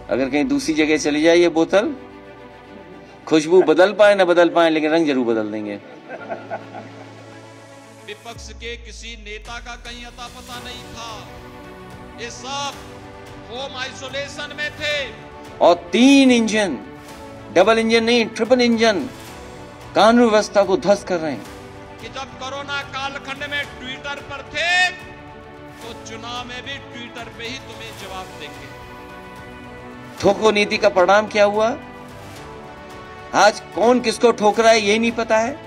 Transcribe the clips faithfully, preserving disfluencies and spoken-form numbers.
अगर कहीं दूसरी जगह चली जाए ये बोतल, खुशबू बदल पाए ना बदल पाए, लेकिन रंग जरूर बदल देंगे। विपक्ष के किसी नेता का कहीं अता पता नहीं था, ये सब होम आइसोलेशन में थे। और तीन इंजन, डबल इंजन नहीं ट्रिपल इंजन, कानून व्यवस्था को ध्वस्त कर रहे हैं। कि जब कोरोना कालखंड में ट्विटर पर थे, तो चुनाव में भी ट्विटर पे ही तुम्हें जवाब देंगे। ठोको नीति का परिणाम क्या हुआ? आज कौन किसको ठोक रहा है ये नहीं पता है।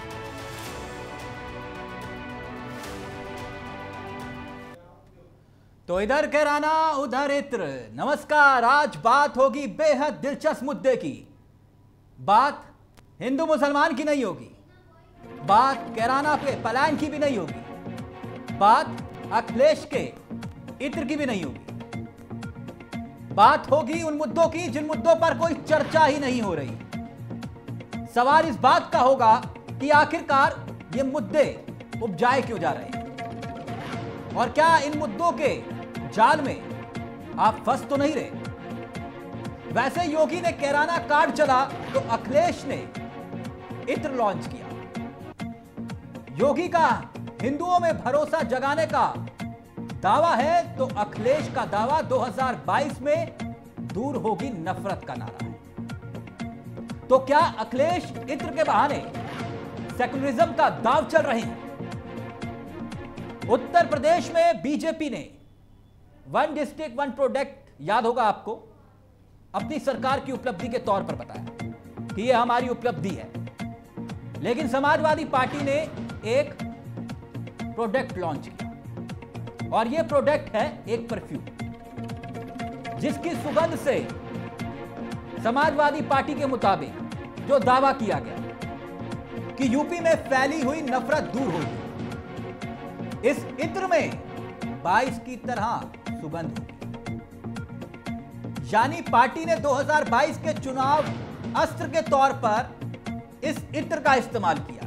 तो इधर कैराना उधर इत्र। नमस्कार, आज बात होगी बेहद दिलचस्प मुद्दे की। बात हिंदू मुसलमान की नहीं होगी, बात कैराना के पलायन की भी नहीं होगी, बात अखिलेश के इत्र की भी नहीं होगी। बात होगी उन मुद्दों की जिन मुद्दों पर कोई चर्चा ही नहीं हो रही। सवाल इस बात का होगा कि आखिरकार ये मुद्दे उपजाए क्यों जा रहे हैं, और क्या इन मुद्दों के जाल में आप फंस तो नहीं रहे। वैसे योगी ने कैराना कार्ड चला तो अखिलेश ने इत्र लॉन्च किया। योगी का हिंदुओं में भरोसा जगाने का दावा है तो अखिलेश का दावा दो हज़ार बाईस में दूर होगी नफरत का नारा है। तो क्या अखिलेश इत्र के बहाने सेकुलरिज्म का दाव चल रहे हैं? उत्तर प्रदेश में बीजेपी ने वन डिस्ट्रिक्ट वन प्रोडक्ट, याद होगा आपको, अपनी सरकार की उपलब्धि के तौर पर बताया कि यह हमारी उपलब्धि है। लेकिन समाजवादी पार्टी ने एक प्रोडक्ट लॉन्च किया और यह प्रोडक्ट है एक परफ्यूम, जिसकी सुगंध से समाजवादी पार्टी के मुताबिक जो दावा किया गया कि यूपी में फैली हुई नफरत दूर होगी, इस इत्र में बाईस की तरह सुगंध होगी। यानी पार्टी ने दो हज़ार बाईस के चुनाव अस्त्र के तौर पर इस इत्र का इस्तेमाल किया,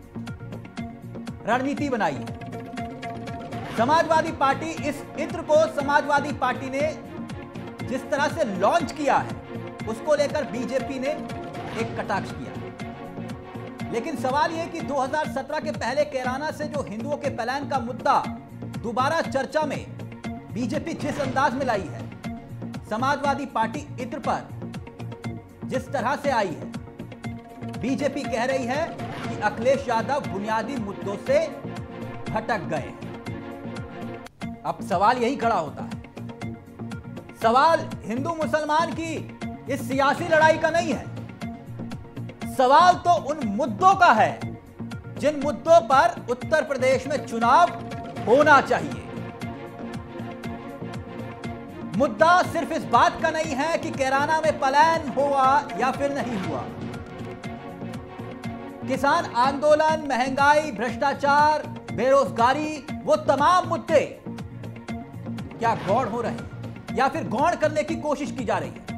रणनीति बनाई है। समाजवादी पार्टी इस इत्र को समाजवादी पार्टी ने जिस तरह से लॉन्च किया है उसको लेकर बीजेपी ने एक कटाक्ष किया। लेकिन सवाल यह कि दो हज़ार सत्रह के पहले कैराना से जो हिंदुओं के पलायन का मुद्दा दोबारा चर्चा में बीजेपी जिस अंदाज में लाई है, समाजवादी पार्टी इत्र पर जिस तरह से आई है, बीजेपी कह रही है कि अखिलेश यादव बुनियादी मुद्दों से भटक गए हैं। अब सवाल यही खड़ा होता है, सवाल हिंदू मुसलमान की इस सियासी लड़ाई का नहीं है, सवाल तो उन मुद्दों का है जिन मुद्दों पर उत्तर प्रदेश में चुनाव होना चाहिए। मुद्दा सिर्फ इस बात का नहीं है कि कैराना में पलायन हुआ या फिर नहीं हुआ। किसान आंदोलन, महंगाई, भ्रष्टाचार, बेरोजगारी, वो तमाम मुद्दे क्या गौण हो रहे हैं या फिर गौण करने की कोशिश की जा रही है?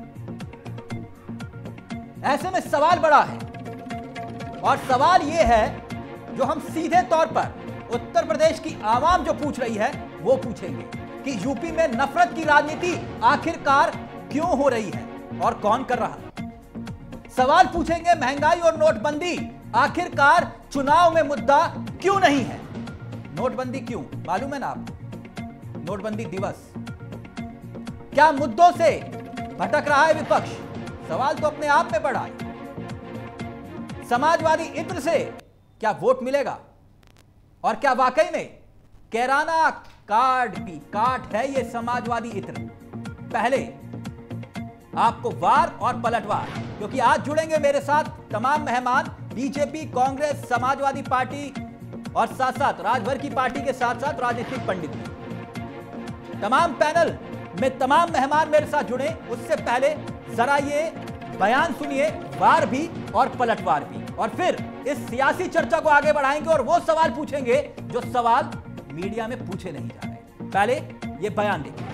ऐसे में सवाल बड़ा है, और सवाल यह है जो हम सीधे तौर पर उत्तर प्रदेश की आवाम जो पूछ रही है वो पूछेंगे कि यूपी में नफरत की राजनीति आखिरकार क्यों हो रही है और कौन कर रहा है। सवाल पूछेंगे महंगाई और नोटबंदी आखिरकार चुनाव में मुद्दा क्यों नहीं है। नोटबंदी क्यों, मालूम है ना आपको? नोटबंदी दिवस क्या मुद्दों से भटक रहा है विपक्ष? सवाल तो अपने आप में बड़ा है। समाजवादी इत्र से क्या वोट मिलेगा, और क्या वाकई में कैराना कार्ड की काट है ये समाजवादी इत्र? पहले आपको वार और पलटवार, क्योंकि आज जुड़ेंगे मेरे साथ तमाम मेहमान, बीजेपी, कांग्रेस, समाजवादी पार्टी और साथ साथ राजभर की पार्टी के साथ साथ राजनीतिक पंडित भी। तमाम पैनल में तमाम मेहमान मेरे साथ जुड़े। उससे पहले जरा ये बयान सुनिए, वार भी और पलटवार भी, और फिर इस सियासी चर्चा को आगे बढ़ाएंगे और वो सवाल पूछेंगे जो सवाल मीडिया में पूछे नहीं जा रहे। पहले ये बयान देखिए।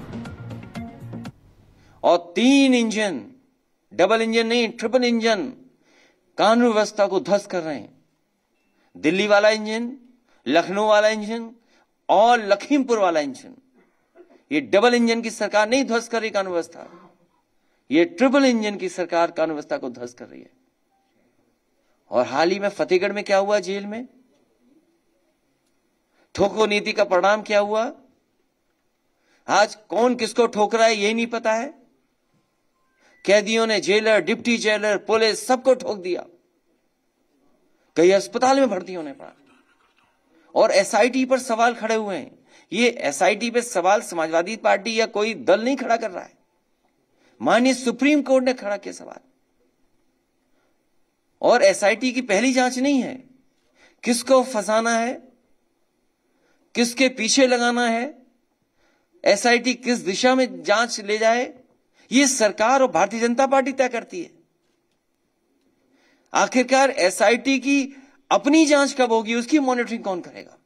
और तीन इंजन, डबल इंजन नहीं ट्रिपल इंजन, कानून व्यवस्था को ध्वस्त कर रहे हैं। दिल्ली वाला इंजन, लखनऊ वाला इंजन और लखीमपुर वाला इंजन, ये डबल इंजन की सरकार नहीं ध्वस्त कर रही कानून व्यवस्था, ये ट्रिपल इंजन की सरकार कानून व्यवस्था को ध्वस्त कर रही है। और हाल ही में फतेहगढ़ में क्या हुआ, जेल में ठोको नीति का परिणाम क्या हुआ? आज कौन किसको ठोक रहा है यही नहीं पता है। कैदियों ने जेलर, डिप्टी जेलर, पुलिस सबको ठोक दिया। कई अस्पताल में भर्ती होने पड़ा। और एसआईटी पर सवाल खड़े हुए हैं। ये एसआईटी पे सवाल समाजवादी पार्टी या कोई दल नहीं खड़ा कर रहा है, माननीय सुप्रीम कोर्ट ने खड़ा किया सवाल। और एसआईटी की पहली जांच नहीं है। किसको फंसाना है, किसके पीछे लगाना है, एसआईटी किस दिशा में जांच ले जाए, ये सरकार और भारतीय जनता पार्टी तय करती है। आखिरकार एसआईटी की अपनी जांच कब होगी, उसकी मॉनिटरिंग कौन करेगा?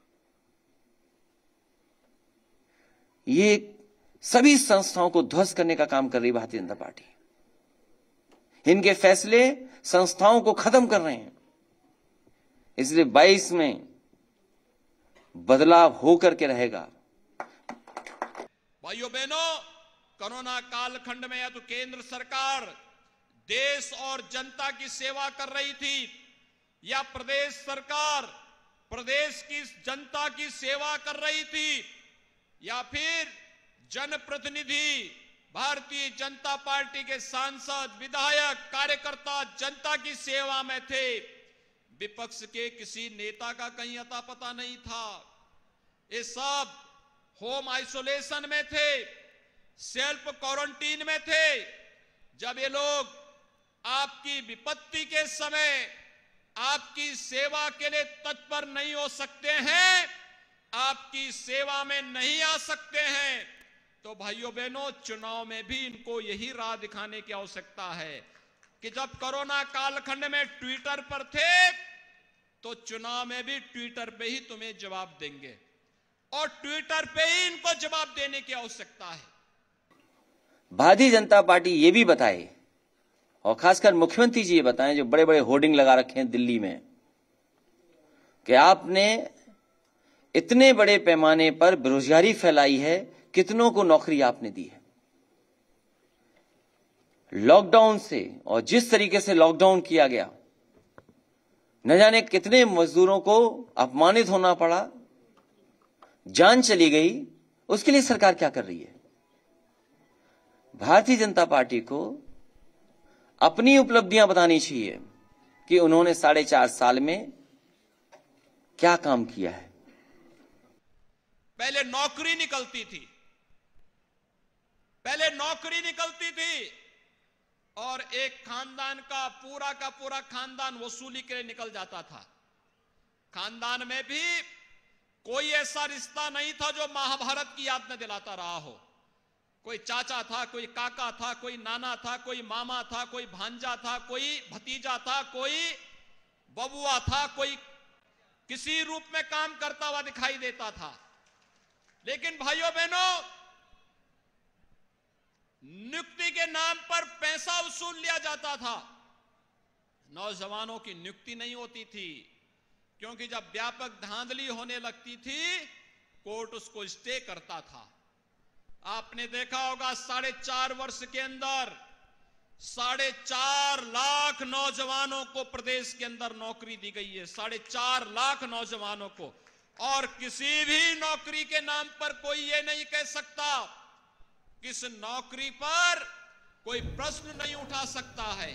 ये सभी संस्थाओं को ध्वस्त करने का काम कर रही भारतीय जनता पार्टी। इनके फैसले संस्थाओं को खत्म कर रहे हैं। इसलिए बाईस में बदलाव होकर के रहेगा। भाइयों बहनों, कोरोना कालखंड में या तो केंद्र सरकार देश और जनता की सेवा कर रही थी, या प्रदेश सरकार प्रदेश की जनता की सेवा कर रही थी, या फिर जनप्रतिनिधि भारतीय जनता पार्टी के सांसद, विधायक, कार्यकर्ता जनता की सेवा में थे। विपक्ष के किसी नेता का कहीं अता पता नहीं था। ये सब होम आइसोलेशन में थे, सेल्फ क्वारंटीन में थे। जब ये लोग आपकी विपत्ति के समय आपकी सेवा के लिए तत्पर नहीं हो सकते हैं, आपकी सेवा में नहीं आ सकते हैं, तो भाइयों बहनों, चुनाव में भी इनको यही राह दिखाने की आवश्यकता है कि जब कोरोना कालखंड में ट्विटर पर थे, तो चुनाव में भी ट्विटर पे ही तुम्हें जवाब देंगे और ट्विटर पे ही इनको जवाब देने की आवश्यकता है। भारतीय जनता पार्टी ये भी बताए, और खासकर मुख्यमंत्री जी ये बताएं जो बड़े बड़े होर्डिंग लगा रखे हैं दिल्ली में, कि आपने इतने बड़े पैमाने पर बेरोजगारी फैलाई है, कितनों को नौकरी आपने दी है। लॉकडाउन से, और जिस तरीके से लॉकडाउन किया गया, न जाने कितने मजदूरों को अपमानित होना पड़ा, जान चली गई। उसके लिए सरकार क्या कर रही है? भारतीय जनता पार्टी को अपनी उपलब्धियां बतानी चाहिए कि उन्होंने साढ़े चार साल में क्या काम किया है। पहले नौकरी निकलती थी, पहले नौकरी निकलती थी और एक खानदान का पूरा का पूरा खानदान वसूली के लिए निकल जाता था। खानदान में भी कोई ऐसा रिश्ता नहीं था जो महाभारत की याद में दिलाता रहा हो। कोई चाचा था, कोई काका था, कोई नाना था, कोई मामा था, कोई भांजा था, कोई भतीजा था, कोई बबुआ था, कोई किसी रूप में काम करता हुआ दिखाई देता था। लेकिन भाइयों बहनों, नियुक्ति के नाम पर पैसा वसूल लिया जाता था। नौजवानों की नियुक्ति नहीं होती थी, क्योंकि जब व्यापक धांधली होने लगती थी, कोर्ट उसको स्टे करता था। आपने देखा होगा साढ़े चार वर्ष के अंदर साढ़े चार लाख नौजवानों को प्रदेश के अंदर नौकरी दी गई है, साढ़े चार लाख नौजवानों को। और किसी भी नौकरी के नाम पर कोई ये नहीं कह सकता कि इस नौकरी पर कोई प्रश्न नहीं उठा सकता है।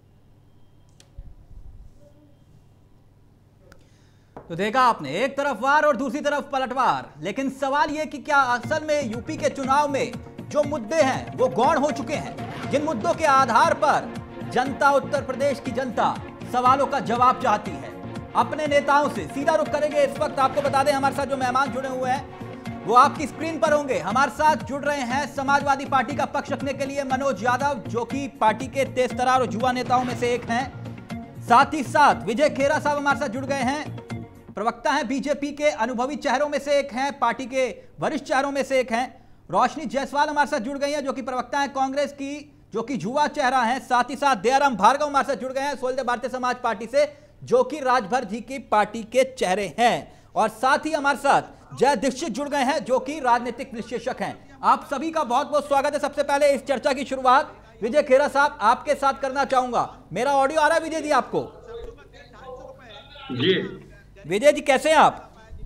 तो देखा आपने, एक तरफ वार और दूसरी तरफ पलटवार। लेकिन सवाल यह कि क्या असल में यूपी के चुनाव में जो मुद्दे हैं वो गौण हो चुके हैं, जिन मुद्दों के आधार पर जनता, उत्तर प्रदेश की जनता सवालों का जवाब चाहती है। अपने नेताओं से सीधा रुख करेंगे। इस वक्त आपको बता दें, हमारे साथ जो मेहमान जुड़े हुए हैं वो आपकी स्क्रीन पर होंगे। हमारे साथ जुड़ रहे हैं समाजवादी पार्टी का पक्ष रखने के लिए मनोज यादव, जो कि पार्टी के तेज तरार और युवा नेताओं में से एक हैं। साथ ही साथ विजय खेरा साहब हमारे साथ जुड़ गए हैं, प्रवक्ता हैं बीजेपी के, अनुभवी चेहरों में से एक हैं, पार्टी के वरिष्ठ चेहरों में से एक हैं। रोशनी जायसवाल हमारे साथ जुड़ गई हैं, जो कि प्रवक्ता हैं कांग्रेस की, जो कि युवा चेहरा है। साथ ही साथ दयाराम भार्गव हमारे साथ जुड़ गए हैं सोलदेव भारतीय समाज पार्टी से, जो कि राजभर जी की पार्टी के चेहरे हैं। और साथ ही हमारे साथ जय दीक्षित जुड़ गए हैं, जो कि राजनीतिक विश्लेषक हैं। आप सभी का बहुत बहुत स्वागत है। सबसे पहले इस चर्चा की शुरुआत विजय खेरा साहब आपके साथ करना चाहूंगा। मेरा ऑडियो आ रहा है विजय जी आपको? जी विजय जी कैसे हैं आप?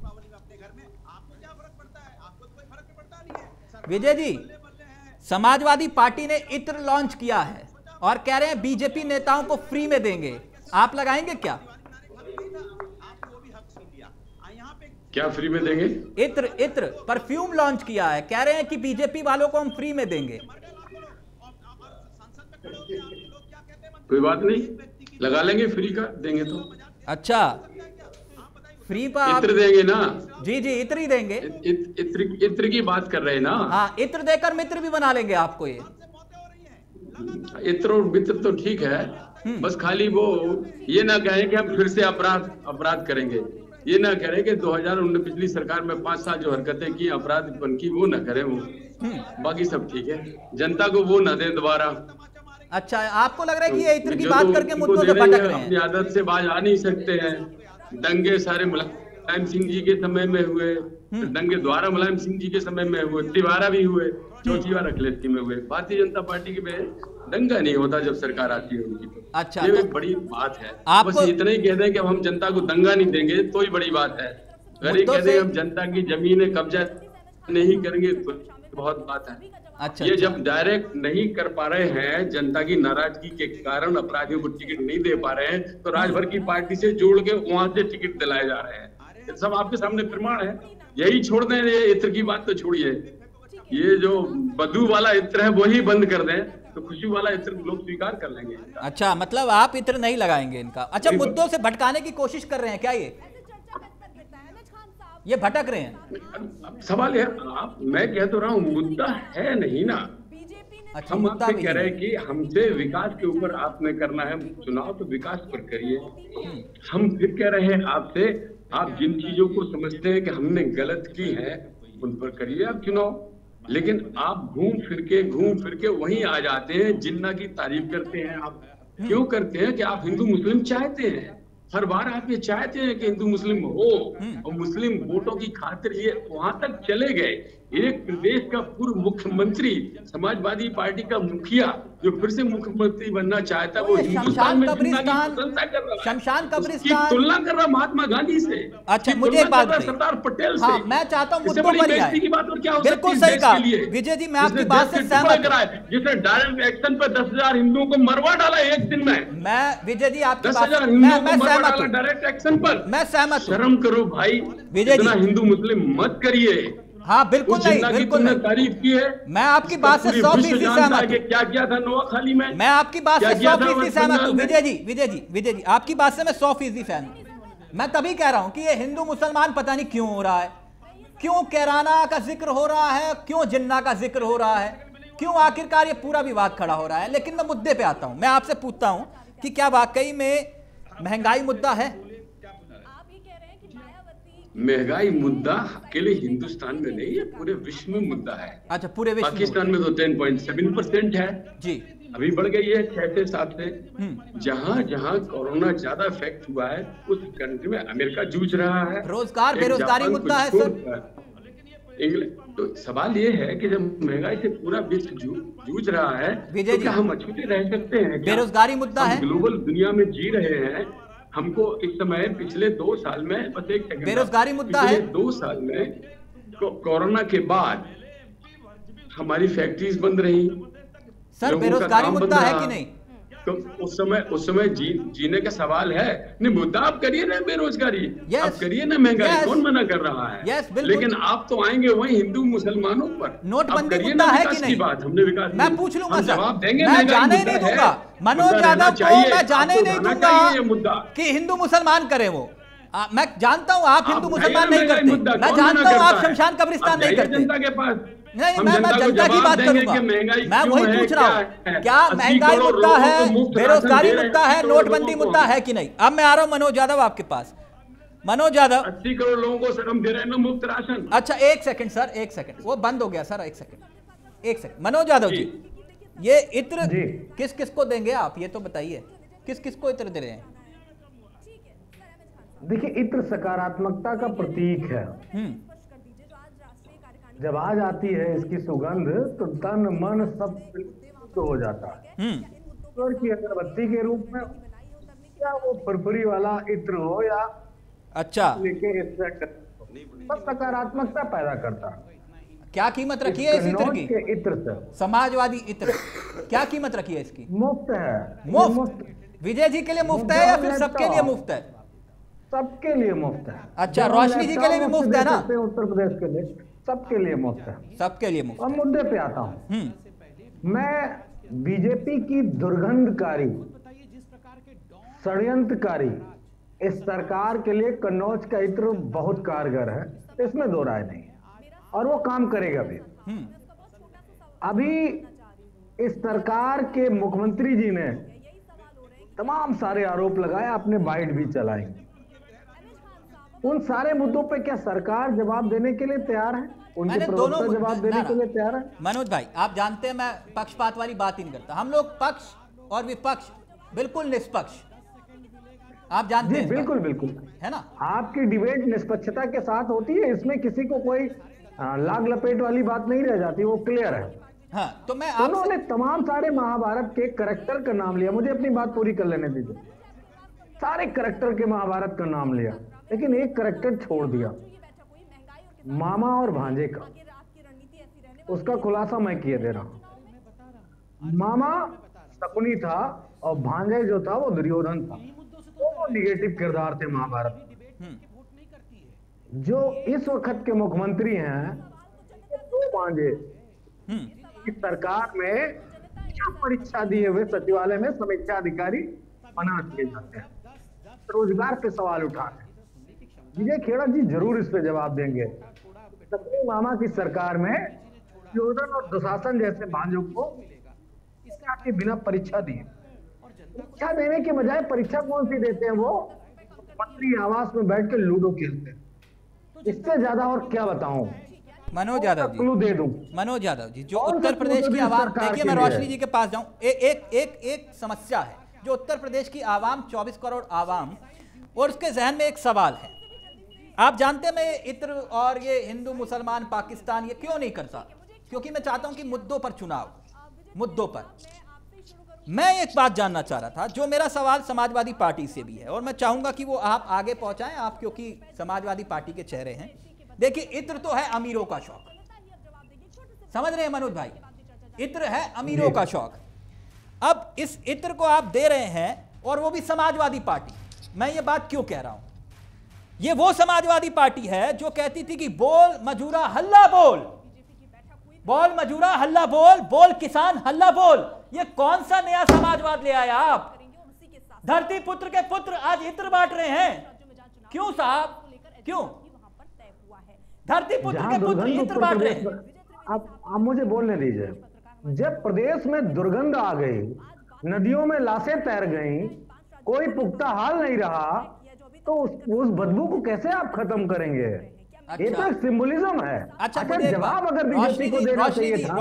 विजय जी, समाजवादी पार्टी ने इत्र लॉन्च किया है और कह रहे हैं बीजेपी नेताओं को फ्री में देंगे, आप लगाएंगे क्या? क्या फ्री में देंगे? इत्र इत्र परफ्यूम लॉन्च किया है, कह रहे हैं कि बीजेपी वालों को हम फ्री में देंगे। कोई बात नहीं, लगा लेंगे, फ्री का देंगे तो। अच्छा, फ्री पर आप... इत्र देंगे ना? जी जी, इत्र ही देंगे। इत, इत्र इत्र की बात कर रहे हैं ना? हाँ, इत्र देकर मित्र भी बना लेंगे आपको। ये इत्र और मित्र तो ठीक है, बस खाली वो ये ना कहें कि हम फिर से अपराध अपराध करेंगे, ये ना करें कि दो हज़ार उन्नीस पिछली सरकार में पांच साल जो हरकतें की अपराध बन की वो ना करें वो, बाकी सब ठीक है। जनता को वो ना दें दोबारा। अच्छा, आपको लग रहा है कि ये इत्र की बात तो करके मुद्दों से भटक रहे हैं? अपनी आदत से बाज आ नहीं सकते हैं। दंगे सारे मुलायम सिंह जी के समय में हुए, दंगे द्वारा मुलायम सिंह जी के समय में हुए, तिवारा भी हुए, चौथी बार अखिलेश में हुए। भारतीय जनता पार्टी के में दंगा नहीं होता जब सरकार आती है उनकी। तो अच्छा, ये तो एक बड़ी बात है। आपको... बस इतना ही कह दें कि हम जनता को दंगा नहीं देंगे तो ही बड़ी बात है। अगर ये कह दें हम जनता की जमीनें कब्जा नहीं करेंगे तो बहुत बात है। अच्छा, ये अच्छा। जब डायरेक्ट नहीं कर पा रहे हैं, जनता की नाराजगी के कारण अपराधियों को टिकट नहीं दे पा रहे हैं, तो राजभर की पार्टी से जोड़ के वहां से टिकट दिलाए जा रहे हैं। ये सब आपके सामने प्रमाण है। यही छोड़ दें, ये इत्र की बात तो छोड़िए, ये जो बदू वाला इत्र है वही बंद कर दें तो खुशी वाला इत्र लोग स्वीकार कर लेंगे। अच्छा, मतलब आप इत्र नहीं लगाएंगे इनका। अच्छा, मुद्दों से भटकाने की कोशिश कर रहे हैं क्या? ये ये भटक रहे हैं। सवाल है, आप मैं कह तो रहा हूँ मुद्दा है नहीं ना। अच्छा, हम आपसे कह रहे हैं कि हमसे विकास के ऊपर आपने करना है चुनाव, तो विकास पर करिए। हम फिर कह रहे हैं आपसे, आप जिन चीजों को समझते हैं कि हमने गलत की है उन पर करिए आप चुनाव। लेकिन आप घूम फिर के घूम फिर के वहीं आ जाते हैं, जिन्ना की तारीफ करते हैं। आप क्यों करते हैं कि आप हिंदू मुस्लिम चाहते हैं, हर बार आप ये चाहते हैं कि हिंदू मुस्लिम हो, और मुस्लिम वोटों की खातिर ये वहां तक चले गए। एक प्रदेश का पूर्व मुख्यमंत्री, समाजवादी पार्टी का मुखिया जो फिर से मुख्यमंत्री बनना चाहता है, वो हिंदुस्तान में कब्रिस्तान शमशान कब्रिस्तान तुलना कर रहा महात्मा गांधी से। अच्छा, मुझे एक बात सरदार पटेल से। हाँ, मैं चाहता हूँ मुद्दों पर ही आए। की बात और क्या हो सकती है? बिल्कुल सही कहा विजय जी, मैं आपकी बात से सहमत हूं। जिसने डायरेक्ट एक्शन पर दस हजार हिंदुओं को मरवा डाला एक दिन में। मैं विजय जी आपकी दस बात हजार से हिंदुओं मैं को मरवा सहमत डाला हूं। डायरेक्ट एक्शन पर। मैं सहमत हूं। शर्म करो भाई विजय जी, हिंदू मुस्लिम मत करिए। हाँ बिल्कुल नहीं, बिल्कुल नहीं। तारीफ की है, मैं आपकी बात से सौ फीसदी सहमत हूँ। क्या किया था नोआखाली में? मैं आपकी बात से सौ फीसदी सहमत हूँ विजय जी। विजय जी विजय जी आपकी बात से मैं सौ फीसदी सहमत हूँ। मैं तभी कह रहा हूँ कि ये हिंदू मुसलमान पता नहीं क्यों हो रहा है, क्यों कैराना का जिक्र हो रहा है, क्यों जिन्ना का जिक्र हो रहा है, क्यों आखिरकार ये पूरा विवाद खड़ा हो रहा है। लेकिन मैं मुद्दे पे आता हूँ। मैं आपसे पूछता हूँ कि क्या वाकई में महंगाई मुद्दा है? महंगाई मुद्दा अकेले हिंदुस्तान में नहीं है, पूरे विश्व में मुद्दा है। अच्छा, पूरे विश्व में। पाकिस्तान में तो टेन पॉइंट सेवन परसेंट है जी, अभी बढ़ गई है छह से सात से। जहां जहां कोरोना ज्यादा इफेक्ट हुआ है उस कंट्री में अमेरिका जूझ रहा है। रोजगार बेरोजगारी मुद्दा है सर। इंग्लैंड। तो सवाल ये है कि जब महंगाई से पूरा विश्व जूझ रहा है तो क्या हम अछूते रह सकते हैं? बेरोजगारी मुद्दा है। ग्लोबल दुनिया में जी रहे हैं। हमको इस समय पिछले दो साल में बस एक सेकंड, बेरोजगारी मुद्दा है। दो साल में कोरोना के बाद हमारी फैक्ट्रीज बंद रही। सर बेरोजगारी मुद्दा है कि नहीं? तो उस समय उस समय जी, जीने का सवाल है। नहीं, मुद्दा आप करिए ना बेरोजगारी, आप करिए ना महंगाई, कौन मना कर रहा है? yes, लेकिन आप तो आएंगे वही हिंदू मुसलमानों पर। नोटबंदी मुद्दा है कि नहीं? बात हमने विकास मैं पूछ लूंगा सर, जवाब देंगे। मैं जाने नहीं दूंगा मनोज यादव को, मैं जाने नहीं दूंगा कि हिंदू मुसलमान करे वो। आ, मैं जानता हूँ आप हिंदू मुसलमान नहीं करते, मैं जानता हूँ आप शमशान कब्रिस्तान नहीं करते। जनता के पास नहीं, मैं मैं जनता की बात करूंगा। मैं वही पूछ रहा हूँ, क्या महंगाई मुद्दा है, बेरोजगारी मुद्दा है, नोटबंदी मुद्दा है कि नहीं? अब मैं आ रहा हूँ मनोज यादव आपके पास। मनोज यादव, अस्सी करोड़ लोगों को सर हम दे रहे हैं ना मुफ्त राशन। अच्छा एक सेकंड सर, एक सेकंड, वो बंद हो गया सर, एक सेकंड एक सेकंड मनोज यादव जी, ये इत्र किस किस को देंगे आप, ये तो बताइए, किस किस को इत्र दे रहे हैं? देखिए, इत्र सकारात्मकता का प्रतीक है। जब आ जाती है इसकी सुगंध तो तन मन सब तो हो जाता है। ईश्वर की अगरबत्ती के रूप में, क्या वो फुरफुरी वाला इत्र हो या अच्छा लेके इससे सब सकारात्मकता पैदा करता है। क्या कीमत रखी है इस इत्र की? के इत्र से समाजवादी इत्र, क्या कीमत रखी है इसकी? मुफ्त है। मुफ्त? विजय जी के लिए मुफ्त है या फिर सबके लिए मुफ्त है? सबके लिए मुफ्त है। अच्छा, रोशनी जी के लिए भी मुफ्त है ना? उत्तर प्रदेश के लिए सबके लिए मुफ्त है। सबके लिए मुफ्त। अब मुद्दे पे आता हूँ। मैं बीजेपी की दुर्गंधकारी, षड्यंत्रकारी इस सरकार के लिए कन्नौज का इत्र बहुत कारगर है, इसमें दो राय नहीं, और वो काम करेगा भी। अभी इस सरकार के मुख्यमंत्री जी ने तमाम सारे आरोप लगाए, आपने बाइट भी चलाई। उन सारे मुद्दों पे क्या सरकार जवाब देने के लिए तैयार है? उनके प्रवक्ता जवाब देने के लिए तैयार है? मनोज भाई, आप जानते हैं मैं पक्षपात वाली बात ही नहीं करता। हम लोग पक्ष और विपक्ष बिल्कुल निष्पक्ष, आप जानते हैं। बिल्कुल बिल्कुल है ना, आपकी डिबेट निष्पक्षता के साथ होती है, इसमें किसी को कोई लाग लपेट वाली बात नहीं रह जाती, वो क्लियर है। हाँ, तो मैं उन्होंने तमाम सारे महाभारत के करैक्टर का नाम लिया, मुझे अपनी बात पूरी कर लेने दीजिए। सारे करैक्टर के महाभारत का नाम लिया, लेकिन एक करैक्टर छोड़ दिया, मामा और भांजे का। उसका खुलासा मैं किए दे रहा हूं। मामा शकुनी था और भांजे जो था वो दुर्योधन था। वो निगेटिव किरदार थे महाभारत। जो इस वक्त के मुख्यमंत्री हैं, दो भांजे इस सरकार में क्या परीक्षा दिए हुए सचिवालय में समीक्षा अधिकारी बना दिए जाते हैं, रोजगार पे सवाल उठाते हैं। विजय खेड़ा जी जरूर इस पे जवाब देंगे। सबके मामा की सरकार में दुर्योधन और दुशासन जैसे भांजों को के बिना परीक्षा दिए, परीक्षा देने के बजाय परीक्षा कौन सी देते हैं? वो मंत्री आवास में बैठ के लूडो खेलते हैं। इससे ज्यादा और क्या बताऊं? मनोज यादव जी, क्लू दे दूं। मनोज यादव जी, जो उत्तर प्रदेश की आवाम, देखिए मैं रोशनी जी के पास जाऊं, एक एक एक एक समस्या है जो उत्तर प्रदेश की आवाम, चौबीस करोड़ आवाम, और उसके जहन में एक सवाल है। आप जानते हैं मैं इत्र और ये हिंदू मुसलमान पाकिस्तान ये क्यों नहीं करता? क्योंकि मैं चाहता हूं कि मुद्दों पर चुनाव, मुद्दों पर। मैं एक बात जानना चाह रहा था, जो मेरा सवाल समाजवादी पार्टी से भी है, और मैं चाहूंगा कि वो आप आगे पहुंचाएं, आप क्योंकि समाजवादी पार्टी के चेहरे हैं। देखिए, इत्र तो है अमीरों का शौक, समझ रहे हैं मनोज भाई? इत्र है अमीरों का शौक। अब इस इत्र को आप दे रहे हैं, और वो भी समाजवादी पार्टी। मैं ये बात क्यों कह रहा हूं? ये वो समाजवादी पार्टी है जो कहती थी कि बोल मजूरा हल्ला बोल, बोल मजूरा हल्ला बोल, बोल किसान हल्ला बोल। ये कौन सा नया समाजवाद ले आया आप? धरती पुत्र के पुत्र आज इत्र बांट रहे हैं। क्यों साहब, क्यों? धरती पुत्र के पुत्र इत्र बांट रहे हैं। आप आप मुझे बोलने दीजिए। जब प्रदेश में दुर्गंध आ गई, नदियों में लाशें तैर गईं, कोई पुख्ता हाल नहीं रहा, तो उस, उस बदबू को कैसे आप खत्म करेंगे? अच्छा। ये तो एक सिंबलिज्म है। अच्छा, अच्छा, जवाब अगर बीजेपी को देना चाहिए था।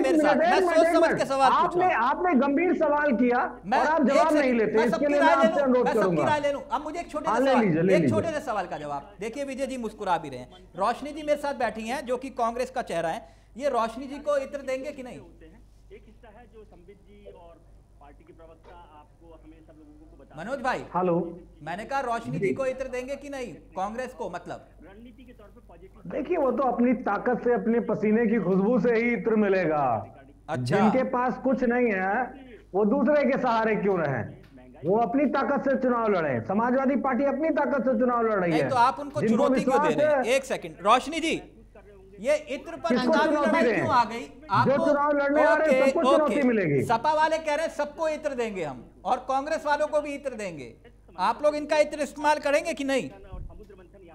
आपने आपने गंभीर सवाल किया और आप जवाब नहीं लेते, इसके लिए मैं आपसे अनुरोध करूंगा। अब मुझे एक छोटे से सवाल, एक छोटे से सवाल का जवाब। देखिए विजय जी मुस्कुरा भी रहे हैं, रोशनी जी मेरे साथ बैठी हैं जो कि कांग्रेस का चेहरा है। ये रोशनी जी को इत्र देंगे कि नहीं? एक हिस्सा है जो संबित जी और पार्टी के प्रवक्ता आपको हमें सब लोगों को बता। मनोज भाई, हेलो, मैंने कहा रोशनी जी को इत्र देंगे कि नहीं कांग्रेस को? मतलब रणनीति के तौर पे पॉजिटिव। देखिए, वो तो अपनी ताकत से, अपने पसीने की खुशबू से ही इत्र मिलेगा। अच्छा, जिनके पास कुछ नहीं है वो दूसरे के सहारे क्यों रहे? वो अपनी ताकत से चुनाव लड़े। समाजवादी पार्टी अपनी ताकत से चुनाव लड़ रही है, तो आप उनको चुनौती क्यों दे रहे हैं? एक सेकंड रोशनी जी, ये इत्र पर हंगामी लड़ाई क्यों आ गई? जो चुनाव लड़ने आ रहे हैं सबको चुनौती मिलेगी। सपा वाले कह रहे हैं सबको इत्र देंगे हम, और कांग्रेस वालों को भी इत्र देंगे। आप लोग इनका इत्र इस्तेमाल करेंगे कि नहीं?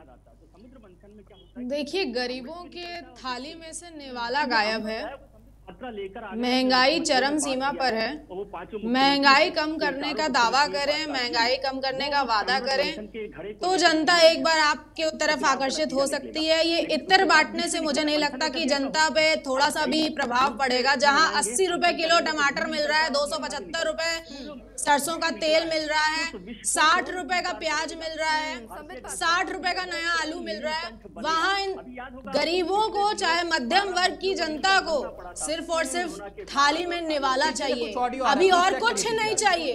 देखिए, गरीबों के थाली में से निवाला गायब है। मात्रा लेकर आगे महंगाई चरम सीमा पर है। वो पांचों महंगाई कम करने का दावा करें, महंगाई कम करने का वादा करें तो जनता एक बार आपके तरफ आकर्षित हो सकती है। ये इत्र बांटने से मुझे नहीं लगता कि जनता पे थोड़ा सा भी प्रभाव पड़ेगा। जहां अस्सी रुपए किलो टमाटर मिल रहा है, दो सौ पचहत्तर रुपए सरसों का तेल मिल रहा है, साठ रुपए का प्याज मिल रहा है, साठ रुपए का नया आलू मिल रहा है, वहां इन गरीबों को, चाहे मध्यम वर्ग की जनता को सिर्फ और सिर्फ थाली में निवाला चाहिए, अभी और कुछ नहीं चाहिए।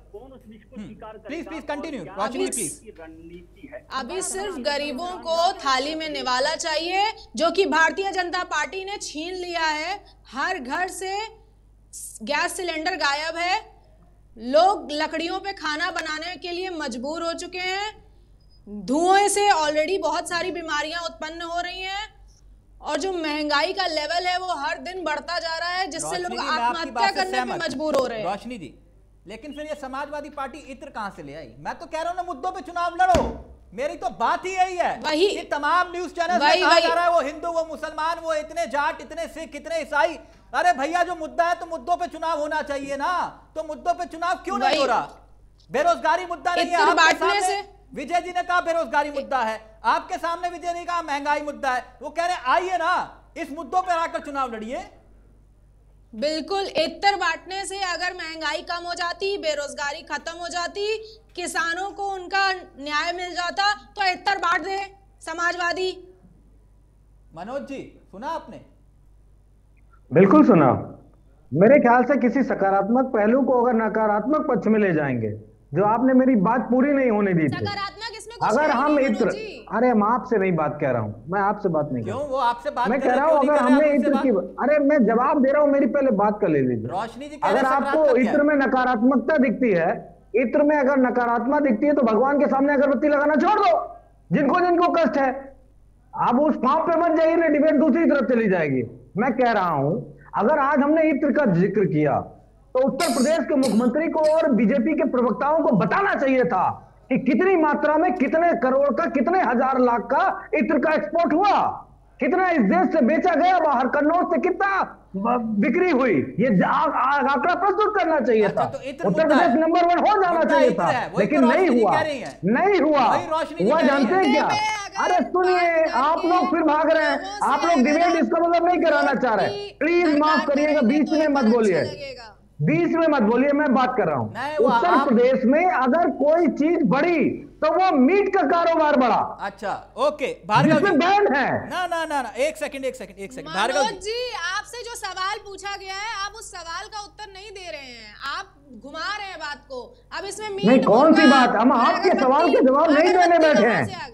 Please please continue Roshni please. रणनीति है। अभी सिर्फ गरीबों को थाली में निवाला चाहिए, जो कि भारतीय जनता पार्टी ने छीन लिया है। हर घर से गैस सिलेंडर गायब है, लोग लकड़ियों पे खाना बनाने के लिए मजबूर हो चुके हैं, धुएं से ऑलरेडी बहुत सारी बीमारियां उत्पन्न हो रही हैं, और जो महंगाई का लेवल है वो हर दिन बढ़ता जा रहा है, जिससे लोग आत्महत्या करने पे मजबूर हो रहे हैं। रोशनी जी, लेकिन फिर ये समाजवादी पार्टी इत्र कहां से ले आई? मैं तो कह रहा हूं ना, मुद्दों पे चुनाव लड़ो। मेरी तो बात ही यही है। वही ये तमाम न्यूज चैनल में कहा जा रहा है वो हिंदू, वो मुसलमान, वो इतने जाट, इतने सिख, इतने ईसाई। अरे भैया, जो मुद्दा है तो मुद्दों पे चुनाव होना चाहिए ना, तो मुद्दों पे चुनाव क्यों नहीं हो रहा? बेरोजगारी मुद्दा नहीं है आपके सामने। विजय जी ने कहा बेरोजगारी मुद्दा है, आपके सामने विजय ने कहा महंगाई मुद्दा है। वो कह रहे आइए ना, इस मुद्दों पर आकर चुनाव लड़िए। बिल्कुल, इत्र बांटने से अगर महंगाई कम हो जाती, बेरोजगारी खत्म हो जाती, किसानों को उनका न्याय मिल जाता, तो इत्र बांट दे समाजवादी। मनोज जी, सुना आपने? बिल्कुल सुना। मेरे ख्याल से किसी सकारात्मक पहलू को अगर नकारात्मक पक्ष में ले जाएंगे, जो आपने मेरी बात पूरी नहीं होने दी थी। सकारात्मक इसमें कुछ अगर है हम नहीं, इत्र, मनोज जी। अरे हम आपसे नहीं बात कह रहा हूं, मैं आपसे बात नहीं कर क्यों? रहा वो आपसे बात मैं कर कह रहे रहा हैं, हूं क्यों अगर नहीं कर रहे हमने आप इत्र मुझसे की, अरे मैं जवाब दे रहा हूं, मेरी पहले बात कर ले लीजिए। रोशनी जी कह अगर रहे हैं आपको सकारात्मक इत्र है। में नकारात्मकता दिखती है, इत्र में अगर नकारात्मक दिखती है, तो भगवान के सामने अगरबत्ती लगाना छोड़ दो। जिनको जिनको कष्ट है, आप उस पांव पे मत जाइए, डिबेट दूसरी तरफ चली जाएगी। मैं कह रहा हूं, अगर आज हमने इत्र का जिक्र किया, तो उत्तर प्रदेश के मुख्यमंत्री को और बीजेपी के प्रवक्ताओं को बताना चाहिए था कि कितनी मात्रा में, कितने करोड़ का, कितने हजार लाख का इत्र का एक्सपोर्ट हुआ, कितना इस देश से बेचा गया बाहर, कन्नौज से कितना बिक्री हुई, ये आंकड़ा प्रस्तुत करना चाहिए था। तो उत्तर प्रदेश नंबर वन हो जाना चाहिए था, लेकिन नहीं हुआ, नहीं हुआ। हुआ जानते हैं क्या? अरे सुनिए, आप लोग फिर भाग रहे हैं, आप लोग डिबेट इसका मतलब नहीं कराना चाह रहे। प्लीज माफ करिएगा, बीच में मत बोलिए, बीच में मत बोलिए, मैं बात कर रहा हूं। उत्तर प्रदेश में अगर कोई चीज बढ़ी तो वो मीट का कारोबार बढ़ा। अच्छा, ओके भार्गव जी, बैन है ना ना ना ना एक सेकंड एक सेकंड एक सेकंड भार्गव मनोज जी, आपसे जो सवाल पूछा गया है, आप उस सवाल का उत्तर नहीं दे रहे हैं, आप घुमा रहे हैं बात को। अब इसमें मीट नहीं, कौन सी बात? हम आपके सवाल के जवाब नहीं देने बैठे हैं।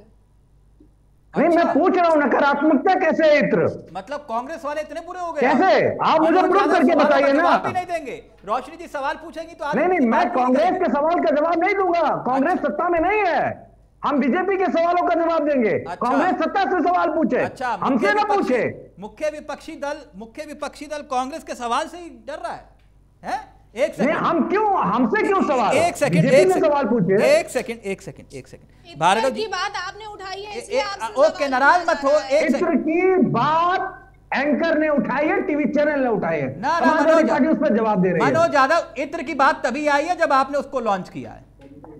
नहीं, मैं पूछ रहा हूँ नकारात्मकता कैसे है इत्र? मतलब कांग्रेस वाले इतने बुरे हो गए? कैसे? आप मुझे प्रूव करके बताइए ना। भी नहीं देंगे। रोशनी जी सवाल पूछेंगी तो नहीं नहीं, मैं कांग्रेस के सवाल का जवाब नहीं दूंगा। कांग्रेस सत्ता में नहीं है, हम बीजेपी के सवालों का जवाब देंगे। कांग्रेस सत्ता से सवाल पूछे, अच्छा, हमसे ना पूछे। मुख्य विपक्षी दल मुख्य विपक्षी दल कांग्रेस के सवाल से ही डर रहा है, है? एक सेकंड, हम क्यों, हमसे क्यों सवाल? एक सेकंड, एक सवाल पूछिए। एक सेकंड एक सेकंड एक सेकंड भार्गव जी, बात आपने उठाई है, इसलिए आपसे ओके, नाराज मत हो। एक सेकंड की बात एंकर ने उठाई है, टीवी चैनल ने उठाई है, ना ना मनोज, उस पर जवाब दे रहे हैं। मनोज यादव, इत्र की बात तभी आई है जब आपने उसको लॉन्च किया है।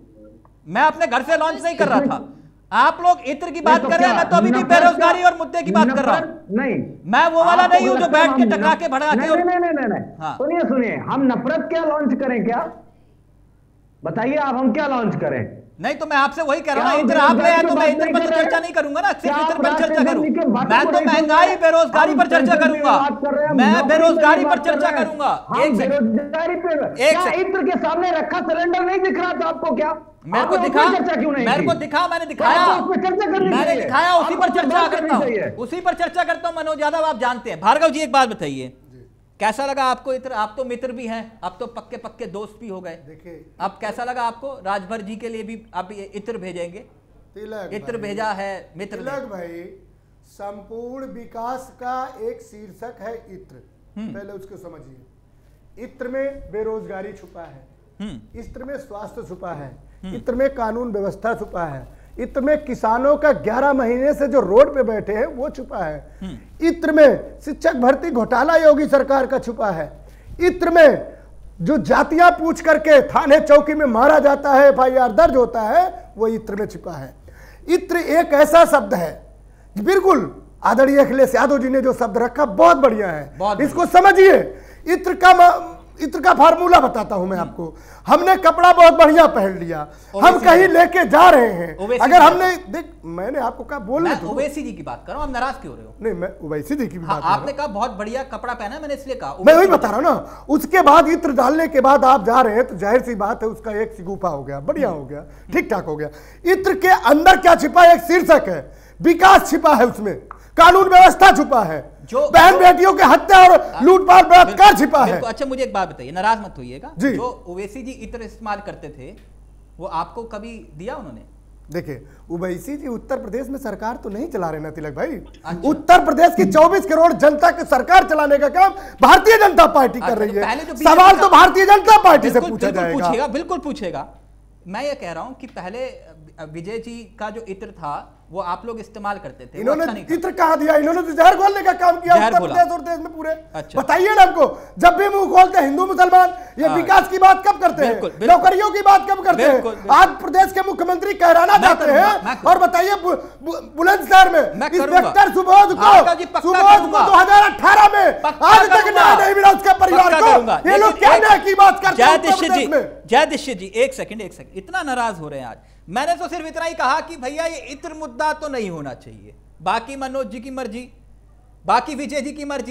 मैं अपने घर से लॉन्च नहीं कर रहा था। आप लोग इत्र की बात कर रहे हैं, मैं तो अभी भी बेरोजगारी और मुद्दे की बात कर रहा हूँ। नहीं, मैं वो वाला नहीं हूं जो बैठ के टका के भड़का के। नहीं नहीं नहीं नहीं, सुनिए सुनिए, हम नफरत क्या लॉन्च करें? क्या बताइए आप, हम क्या लॉन्च करें? नहीं तो मैं आपसे वही कह रहा हूँ, इत्र आप ले आए तो मैं इत्र पर तो चर्चा नहीं करूंगा ना, सिर्फ इत्र पर चर्चा करूँ। मैं तो महंगाई बेरोजगारी पर चर्चा करूंगा, मैं बेरोजगारी पर चर्चा करूंगा। एक बेरोजगारी पर इत्र के सामने रखा सिलेंडर नहीं दिख रहा था आपको? क्या मेरे को दिखा? मेरे को दिखा, मैंने दिखाया, मैंने दिखाया, उसी पर चर्चा करता हूँ, उसी पर चर्चा करता हूँ। मनोज यादव आप जानते हैं। भार्गव जी एक बात बताइए, कैसा लगा आपको इत्र? आप तो मित्र भी हैं, अब तो पक्के पक्के दोस्त भी हो गए। देखिए, अब कैसा लगा आपको? राजभर जी के लिए भी आप इत्र भेजेंगे? इत्र भेजा है मित्र तिलक भाई, संपूर्ण विकास का एक शीर्षक है इत्र, पहले उसको समझिए। इत्र में बेरोजगारी छुपा है, इत्र में स्वास्थ्य छुपा है, इत्र में कानून व्यवस्था छुपा है, इत्र में किसानों का ग्यारह महीने से जो रोड पे बैठे हैं वो छुपा है। इत्र में शिक्षक भर्ती घोटाला योगी सरकार का छुपा है। इत्र में जो जातियां पूछ करके थाने चौकी में मारा जाता है, एफ आई आर दर्ज होता है, वो इत्र में छुपा है। इत्र एक ऐसा शब्द है, बिल्कुल आदरणीय अखिलेश यादव जी ने जो शब्द रखा बहुत बढ़िया है, बहुत इसको समझिए। इत्र का इत्र का फार्मूला बताता हूं मैं आपको। हमने कपड़ा बहुत बढ़िया पहन लिया, हम कहीं लेके जा रहे हैं, अगर हमने देख मैंने आपको कहा बोलने दो। ओवैसी जी की बात कर रहा हूं, आप नाराज क्यों हो रहे हो? नहीं, मैं ओवैसी जी की भी हाँ, बात आपने कहा बहुत बढ़िया कपड़ा पहना, मैंने इसलिए कहा। मैं वही बता रहा हूं ना। उसके बाद इत्र डालने के बाद आप जा रहे हैं तो जाहिर सी बात है उसका एक सिगुफा हो गया, बढ़िया हो गया, ठीक ठाक हो गया। इत्र के अंदर क्या छिपा है? एक शीर्षक है, विकास छिपा है, उसमें कानून व्यवस्था छुपा है, जो बहन बेटियों के हत्या और लूटपाट बलात्कार छिपा है। अच्छा मुझे एक बात बताइए, नाराज मत होइएगा, जो ओवैसी जी इत्र इस्तेमाल करते थे वो आपको कभी दिया उन्होंने? देखिए ओवैसी जी उत्तर प्रदेश में सरकार तो नहीं चला रहे ना तिलक भाई। अच्छा। उत्तर प्रदेश की चौबीस करोड़ जनता की सरकार चलाने का काम भारतीय जनता पार्टी कर रही है। सवाल तो भारतीय जनता पार्टी से पूछा जाएगा। बिल्कुल पूछेगा। मैं ये कह रहा हूं कि पहले विजय जी का जो इत्र था वो आप लोग इस्तेमाल करते थे, इन्होंने अच्छा इत्र कहा दिया, इन्होंने तो जहर घोलने का काम किया उत्तर प्रदेश और देश में पूरे। अच्छा। बताइए ना हमको, जब भी मुंह खोलते हिंदू मुसलमान, ये विकास की बात कब करते हैं? नौकरियों की बात कब करते हैं? आज प्रदेश के मुख्यमंत्री कहराना जाते हैं और बताइए बुलंदशहर में इंस्पेक्टर सुबोध को सुबोध को दो हजार अठारह में आज तक न्याय नहीं मिला उसके परिवार को। ये लोग क्या न्याय की बात करते हैं? जय दीक्षित जी एक सेकंड एक सेकंड इतना नाराज हो रहे हैं आज। मैंने तो सिर्फ इतना ही कहा कि भैया ये इत्र मुद्दा तो नहीं होना चाहिए, बाकी मनोज जी की मर्जी, बाकी विजय जी की मर्जी,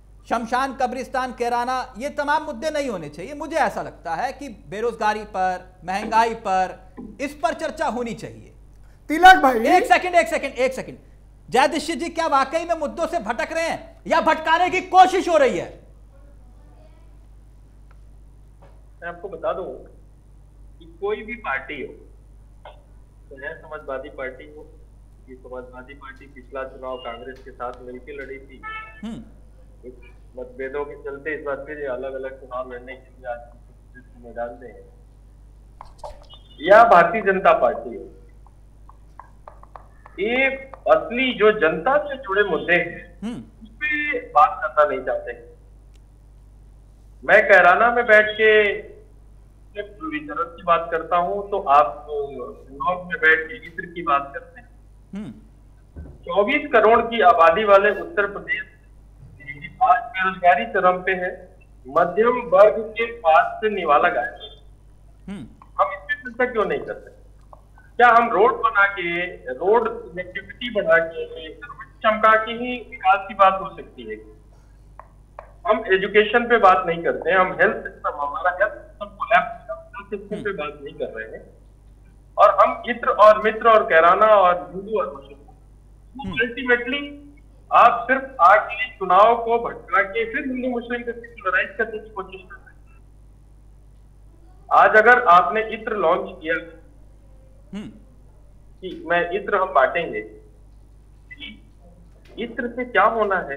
शमशान कब्रिस्तान कैराना, ये तमाम मुद्दे नहीं होने चाहिए। मुझे ऐसा लगता है कि बेरोजगारी पर, महंगाई पर, इस पर चर्चा होनी चाहिए। तिलक भाई एक सेकंड एक सेकंड एक सेकंड जय दीक्षित जी, क्या वाकई में मुद्दों से भटक रहे हैं या भटकाने की कोशिश हो रही है? मैं आपको बता दूं कि कोई भी पार्टी हो, चाहे समाजवादी पार्टी हो, ये समाजवादी पार्टी पिछला चुनाव कांग्रेस के साथ मिलकर लड़ी थी, मतभेदों के चलते इस बार फिर अलग अलग चुनाव लड़ने के लिए आज मैदान में है, या भारतीय जनता पार्टी हो, ये असली जो जनता से जुड़े मुद्दे हैं उस पर बात करना नहीं चाहते। मैं कैराना में बैठ के ध्रुवीकरण की बात करता हूं तो आप नॉर्थ में बैठ के इत्र की बात करते हैं। चौबीस करोड़ की आबादी वाले उत्तर प्रदेश आज बेरोजगारी चरम पे है, मध्यम वर्ग के पास से निवाला गायब है। हम इस पर चर्चा क्यों नहीं करते? क्या हम रोड बना के, रोड कनेक्टिविटी बढ़ा के, चमका के ही विकास की बात हो सकती है? हम एजुकेशन पे बात नहीं करते हैं, हम हेल्थ सिस्टम, हमारा हेल्थ सिस्टम कोलैप्स सिस्टम पे बात नहीं कर रहे हैं, और हम इत्र और मित्र और कैराना और हिंदू और मुस्लिम, अल्टीमेटली आप सिर्फ आगे चुनाव को भटका के फिर हिंदू मुस्लिम को सेक्युलराइज करने की कोशिश कर रहे हैं। आज अगर आपने इत्र लॉन्च किया कि मैं इत्र हम बांटेंगे, इत्र से क्या होना है?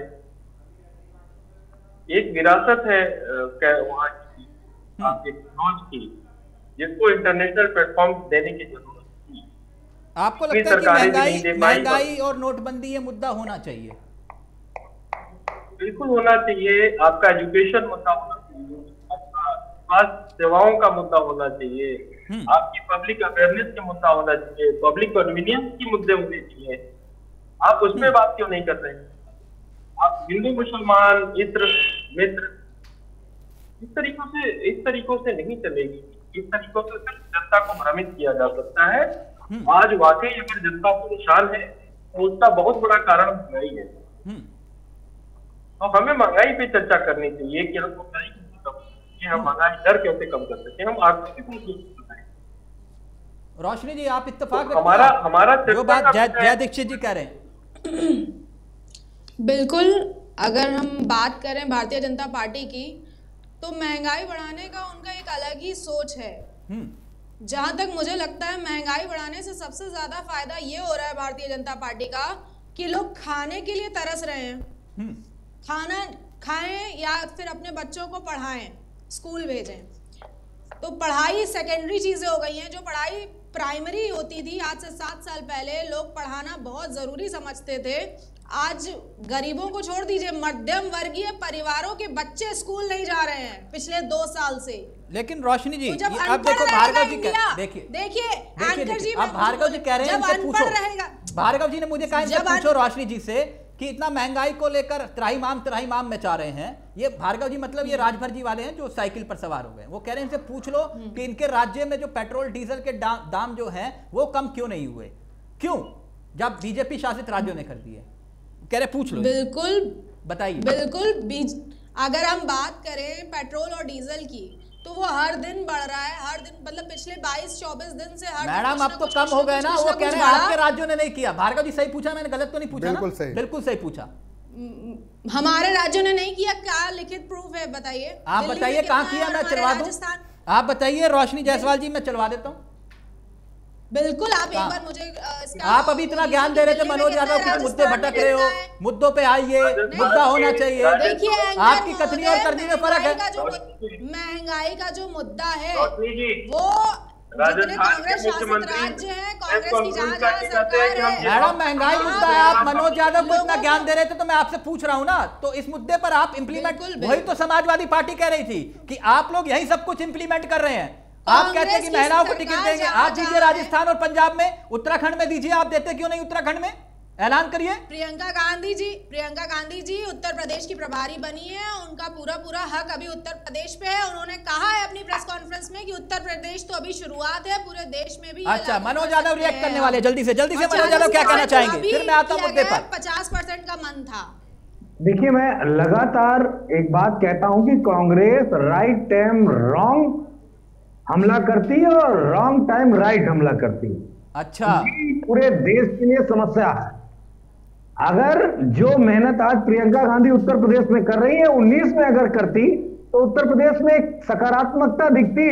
एक विरासत है वहां की, आपके लॉन्च की, जिसको इंटरनेशनल प्लेटफॉर्म देने की जरूरत थी। आपको लगता है कि महंगाई महंगाई और नोटबंदी ये मुद्दा होना चाहिए? बिल्कुल होना चाहिए। आपका एजुकेशन मुद्दा होना चाहिए, आपका स्वास्थ्य सेवाओं का मुद्दा होना चाहिए, आपकी पब्लिक अवेयरनेस का मुद्दा होना चाहिए, पब्लिक कन्वीनियंस की मुद्दे होने चाहिए। आप उसमें बात क्यों नहीं कर रहे हैं? आप हिंदू मुसलमान, इत्र मित्र, इस तरीकों से इस तरीकों से नहीं चलेगी। इस तरीकों से सिर्फ जनता को भ्रमित किया जा सकता है। आज वाकई अगर जनता परेशान है तो उसका बहुत बड़ा कारण महंगाई है। तो हमें महंगाई पे चर्चा करनी चाहिए कि हम महंगाई कैसे कम कि हम महंगाई दर कैसे कम कर सकते हैं, हम आर्थिक बताएं। रोशनी जी आप इत्तेफाक तो हमारा हमारा जो बात जय दीक्षित जी कह रहे हैं, बिल्कुल अगर हम बात करें भारतीय जनता पार्टी की तो महंगाई बढ़ाने का उनका एक अलग ही सोच है। जहां तक मुझे लगता है महंगाई बढ़ाने से सबसे ज्यादा फायदा ये हो रहा है भारतीय जनता पार्टी का कि लोग खाने के लिए तरस रहे हैं, खाना खाएं या फिर अपने बच्चों को पढ़ाएं, स्कूल भेजें। तो पढ़ाई सेकेंडरी चीजें हो गई हैं। जो पढ़ाई प्राइमरी होती थी आज से सात साल पहले, लोग पढ़ाना बहुत जरूरी समझते थे। आज गरीबों को छोड़ दीजिए, मध्यम वर्गीय परिवारों के बच्चे स्कूल नहीं जा रहे हैं पिछले दो साल से। लेकिन रोशनी जी, तो जब अब देखो भार्गव जी इंडिया, देखिए देखिए एंकर जी, अब भार्गव जी कह रहे हैं, इनसे पूछो। भार्गव जी ने मुझे कहा इनसे पूछो रोशनी जी से कि इतना महंगाई को लेकर त्राहिमाम त्राहिमाम मचा रहे हैं ये। भार्गव जी मतलब ये राजभर जी वाले हैं जो साइकिल पर सवार हो गए। वो कह रहे हैं इनसे पूछ लो कि इनके राज्य में जो पेट्रोल डीजल के दाम जो हैं वो कम क्यों नहीं हुए, क्यों, जब बीजेपी शासित राज्यों ने कर दिए। कह रहे पूछ लो। बिल्कुल बताइए। बिल्कुल बीज अगर हम बात करें पेट्रोल और डीजल की तो वो हर दिन बढ़ रहा है, हर दिन मतलब पिछले बाईस चौबीस दिन से हर मैडम अब तो कम हो गए ना। वो कह रहे हैं आपके राज्यों ने नहीं किया। भार्गव जी सही पूछा, मैंने गलत तो नहीं पूछा? बिल्कुल सही, बिल्कुल सही पूछा। हमारे राज्यों ने नहीं किया, क्या लिखित प्रूफ है बताइए? आप बताइए कहाँ किया, मैं चलवा दूं। आप बताइए रोशनी जायसवाल जी, मैं चलवा देता हूँ। बिल्कुल, आप एक बार मुझे इसका आप अभी इतना ज्ञान दे रहे थे मनोज यादव के मुद्दे भटक रहे हो, मुद्दों पे आइए, मुद्दा होना चाहिए। देखिए आपकी कथनी और करनी में फर्क है। महंगाई का जो मुद्दा है वो जितने कांग्रेस शासित राज्य हैं, कांग्रेस की जहाँ जहाँ सरकार है। मैडम महंगाई मुद्दा है, आप मनोज यादव को इतना ज्ञान दे रहे थे तो मैं आपसे पूछ रहा हूँ ना, तो इस मुद्दे पर आप इम्प्लीमेंट, वही तो समाजवादी पार्टी कह रही थी कि आप लोग यही सब कुछ इम्प्लीमेंट कर रहे हैं। आप कहते हैं कि महिलाओं को टिकट देंगे, आप दीजिए राजस्थान और पंजाब में, उत्तराखंड में दीजिए, आप देते क्यों नहीं उत्तराखंड में? ऐलान करिए। प्रियंका गांधी जी प्रियंका गांधी जी उत्तर प्रदेश की प्रभारी बनी है, उनका पूरा पूरा हक अभी उत्तर प्रदेश पे है। उन्होंने कहा है अपनी प्रेस कॉन्फ्रेंस में कि उत्तर प्रदेश तो अभी शुरुआत है, पूरे देश में भी। अच्छा, मनोज यादव रिएक्ट करने वाले, जल्दी से जल्दी से मनोज यादव क्या कहना चाहेंगे, फिर मैं आता हूं मुद्दे पर। पचास परसेंट का मन था। देखिए, मैं लगातार एक बात कहता हूं कि कांग्रेस राइट टाइम रॉन्ग हमला करती है और रॉन्ग टाइम राइट हमला करती है। अच्छा, पूरे देश के लिए समस्या है। अगर जो मेहनत आज प्रियंका गांधी उत्तर प्रदेश में कर रही है, उन्नीस में अगर करती तो उत्तर प्रदेश में एक सकारात्मकता दिखती,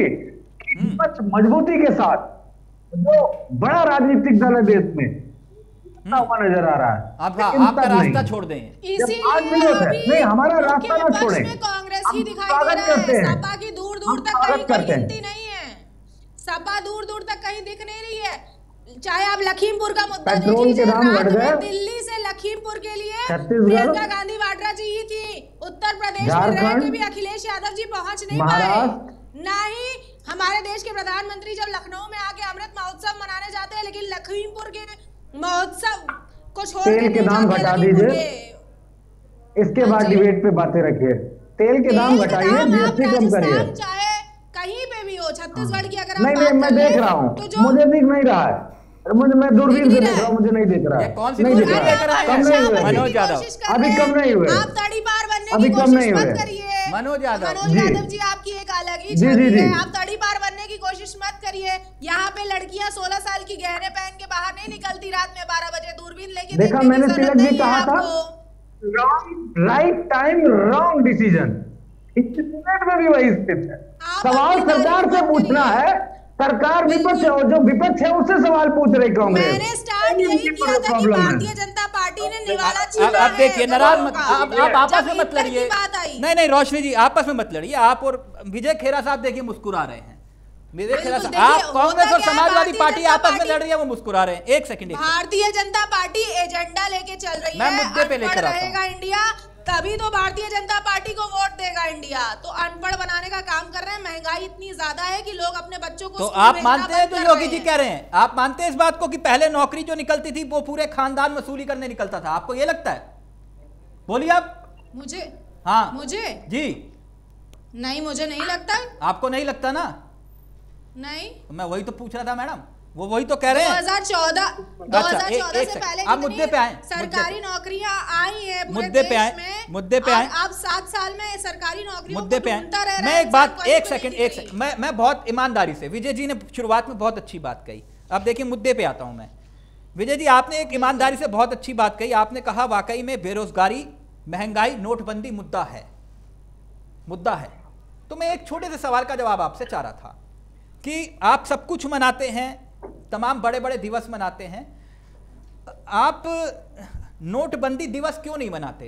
मजबूती के साथ। जो बड़ा राजनीतिक दल है देश में हुआ नजर आ रहा है। आप आपका रास्ता छोड़ दें, नहीं हमारा रास्ता ना छोड़े। कांग्रेस ही दिखाई दे रहा है, सपा की दूर दूर तक कहीं कोई गिनती नहीं है। सपा दूर दूर तक कहीं दिख नहीं रही है। चाहे आप लखीमपुर का मुद्दा देख लीजिए, रात में दिल्ली से लखीमपुर के लिए प्रियंका गांधी वाड्रा जी ही थी। उत्तर प्रदेश में रह के भी अखिलेश यादव जी पहुंच नहीं पाए। ना ही हमारे देश के प्रधानमंत्री जब लखनऊ में आके अमृत महोत्सव मनाने जाते हैं, लेकिन लखीमपुर के महोत्सव को छोड़ तेल के दाम घटा दीजिए, इसके बाद डिबेट पे बातें रखिए। तेल के दाम घटाइए, जीएसटी कम करिए, चाहे कहीं पे भी हो। छत्तीसगढ़ की अगर नहीं नहीं मैं देख रहा हूँ, मुझे दिख नहीं रहा है, मुझे मैं दूरबीन से देख रहा हूँ, मुझे नहीं दिख रहा है। कौन सी नहीं दिख रहा है? कम नहीं हुए मनोज यादव, अभी कम नहीं हुए, आप तड़ी पार बनने अभी की कम नहीं कोशिश हुए। मत करिए। मनोज यादव मनोज यादव जी आपकी एक अलग ही जी, जी, छवि जी। है, आप तड़ी पार बनने की कोशिश मत करिए। यहाँ पे लड़कियां सोलह साल की गहने पहन के बाहर नहीं निकलती रात में बारह बजे, दूरबीन लेके देखा मैंने तिलक जी कहा था, राइट टाइम रॉन्ग डिसीजन, में भी वही स्थित है। सवाल सरकार से पूछना है, सरकार विपक्ष है, और जो विपक्ष है उससे सवाल पूछ रही कांग्रेस। मैंने स्टार्ट यही किया था कि भारतीय जनता पार्टी ने निवाला छीना अब देखिए, नाराज मत, आप आप आपस में मत लड़िए। नहीं नहीं रोशनी जी, आपस में मत लड़िए। आप और विजय खेरा साहब देखिए मुस्कुरा रहे हैं। विजय खेरा साहब, आप कांग्रेस और समाजवादी पार्टी आपस में लड़ रही है, वो मुस्कुरा रहे हैं। एक second, Bharatiya Janata party agenda लेके चल रही है, मैं मुद्दे पे लेकर आता रहेगा इंडिया, तभी तो भारतीय जनता पार्टी को वोट देगा इंडिया। तो अनपढ़ बनाने का काम कर रहे हैं। महंगाई इतनी ज्यादा है कि लोग अपने बच्चों को तो आप मानते हैं जो योगी जी कह रहे हैं, आप मानते हैं इस बात को कि पहले नौकरी जो निकलती थी वो पूरे खानदान वसूली करने निकलता था? आपको ये लगता है? बोलिए आप। मुझे हाँ मुझे जी नहीं, मुझे नहीं लगता। आपको नहीं लगता ना? नहीं, मैं वही तो पूछ रहा था मैडम, वो वही तो कह रहे हैं। दो हज़ार चौदह दो हज़ार चौदह से पहले आप मुद्दे पे आए, सरकारी नौकरियां आई हैं पूरे मुद्दे पे आए, में। मुद्दे पे आए। आप सात साल में सरकारी नौकरियों मुद्दे पे आए। मैं एक बात, एक सेकंड एक सेकंड मैं मैं बहुत ईमानदारी से, विजय जी ने शुरुआत में बहुत अच्छी बात कही। अब देखिए मुद्दे पे आता हूं मैं। विजय जी, आपने एक ईमानदारी से बहुत अच्छी बात कही। आपने कहा वाकई में बेरोजगारी, महंगाई, नोटबंदी मुद्दा है, मुद्दा है। तो मैं एक छोटे से सवाल का जवाब आपसे चाह रहा था कि आप सब कुछ मनाते हैं, तमाम बड़े बड़े दिवस मनाते हैं, आप नोटबंदी दिवस क्यों नहीं मनाते?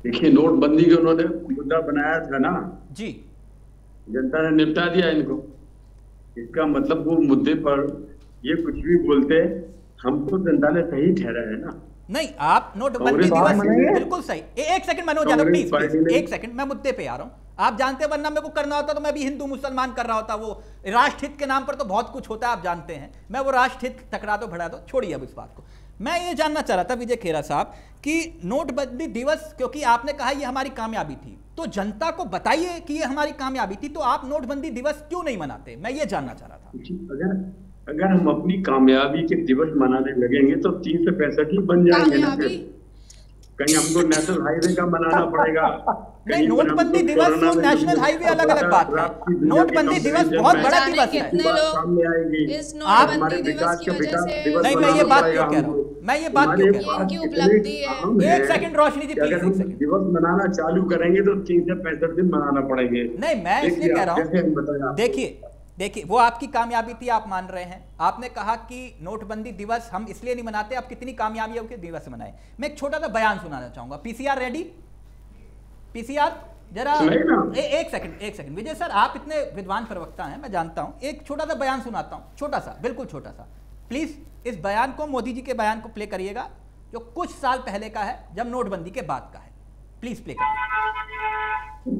देखिए, नोटबंदी के उन्होंने मुद्दा बनाया था ना जी, जनता ने निपटा दिया इनको। इसका मतलब वो मुद्दे पर ये कुछ भी बोलते, हमको जनता ने सही ठहरा है ना। नहीं, आप नोटबंदी दिवस बिल्कुल सही। ए, एक second Manoj Yadav please, please एक सेकंड, मैं मुद्दे पे आ रहा हूं। आप जानते हैं, वरना मेरे को करना होता तो मैं भी हिंदू मुसलमान कर रहा होता। वो राष्ट्रहित के नाम पर तो बहुत कुछ होता है, आप जानते हैं। मैं वो राष्ट्रहित टकरा दो भड़ा दो, छोड़िए अब इस बात को। मैं ये जानना चाह रहा था विजय खेरा साहब कि नोटबंदी दिवस, क्योंकि आपने कहा ये हमारी कामयाबी थी, तो जनता को बताइए कि ये हमारी कामयाबी थी, तो आप नोटबंदी दिवस क्यों नहीं मनाते? मैं ये जानना चाह रहा था। अगर अगर हम अपनी कामयाबी के दिवस मनाने लगेंगे तो तीन सौ पैंसठ ही बन जाएंगे ना। कहीं हमको नेशनल हाईवे का मनाना पड़ेगा। नहीं, नोटबंदी दिवस और नेशनल हाईवे अलग अलग बात है। नोटबंदी दिवस बहुत बड़ा दिवस है। कितने लोग इस नोटबंदी दिवस की वजह से, नहीं, मैं ये बात क्यों कह रहा हूँ, मैं ये बात क्यों कह रहा हूँ, इनकी उपलब्धि है। एक सेकंड रोशनी जी प्लीज, एक सेकंड। दिवस मनाना चालू करेंगे तो तीन सौ पैंसठ दिन मनाना पड़ेंगे। नहीं, मैं इसलिए कह रहा हूँ, देखिए देखिए वो आपकी कामयाबी थी, आप मान रहे हैं। आपने कहा कि नोटबंदी दिवस हम इसलिए नहीं मनाते, आप कितनी कामयाबियों के दिवस मनाए। मैं एक छोटा सा बयान सुनाना चाहूंगा। PCR ready? पीसीआर जरा ए, एक सेकंड एक सेकंड विजय सर, आप इतने विद्वान प्रवक्ता हैं, मैं जानता हूं। एक छोटा सा बयान सुनाता हूं, छोटा सा, बिल्कुल छोटा सा। प्लीज इस बयान को, मोदी जी के बयान को प्ले करिएगा, जो कुछ साल पहले का है, जब नोटबंदी के बाद का है। प्लीज प्ले करिए।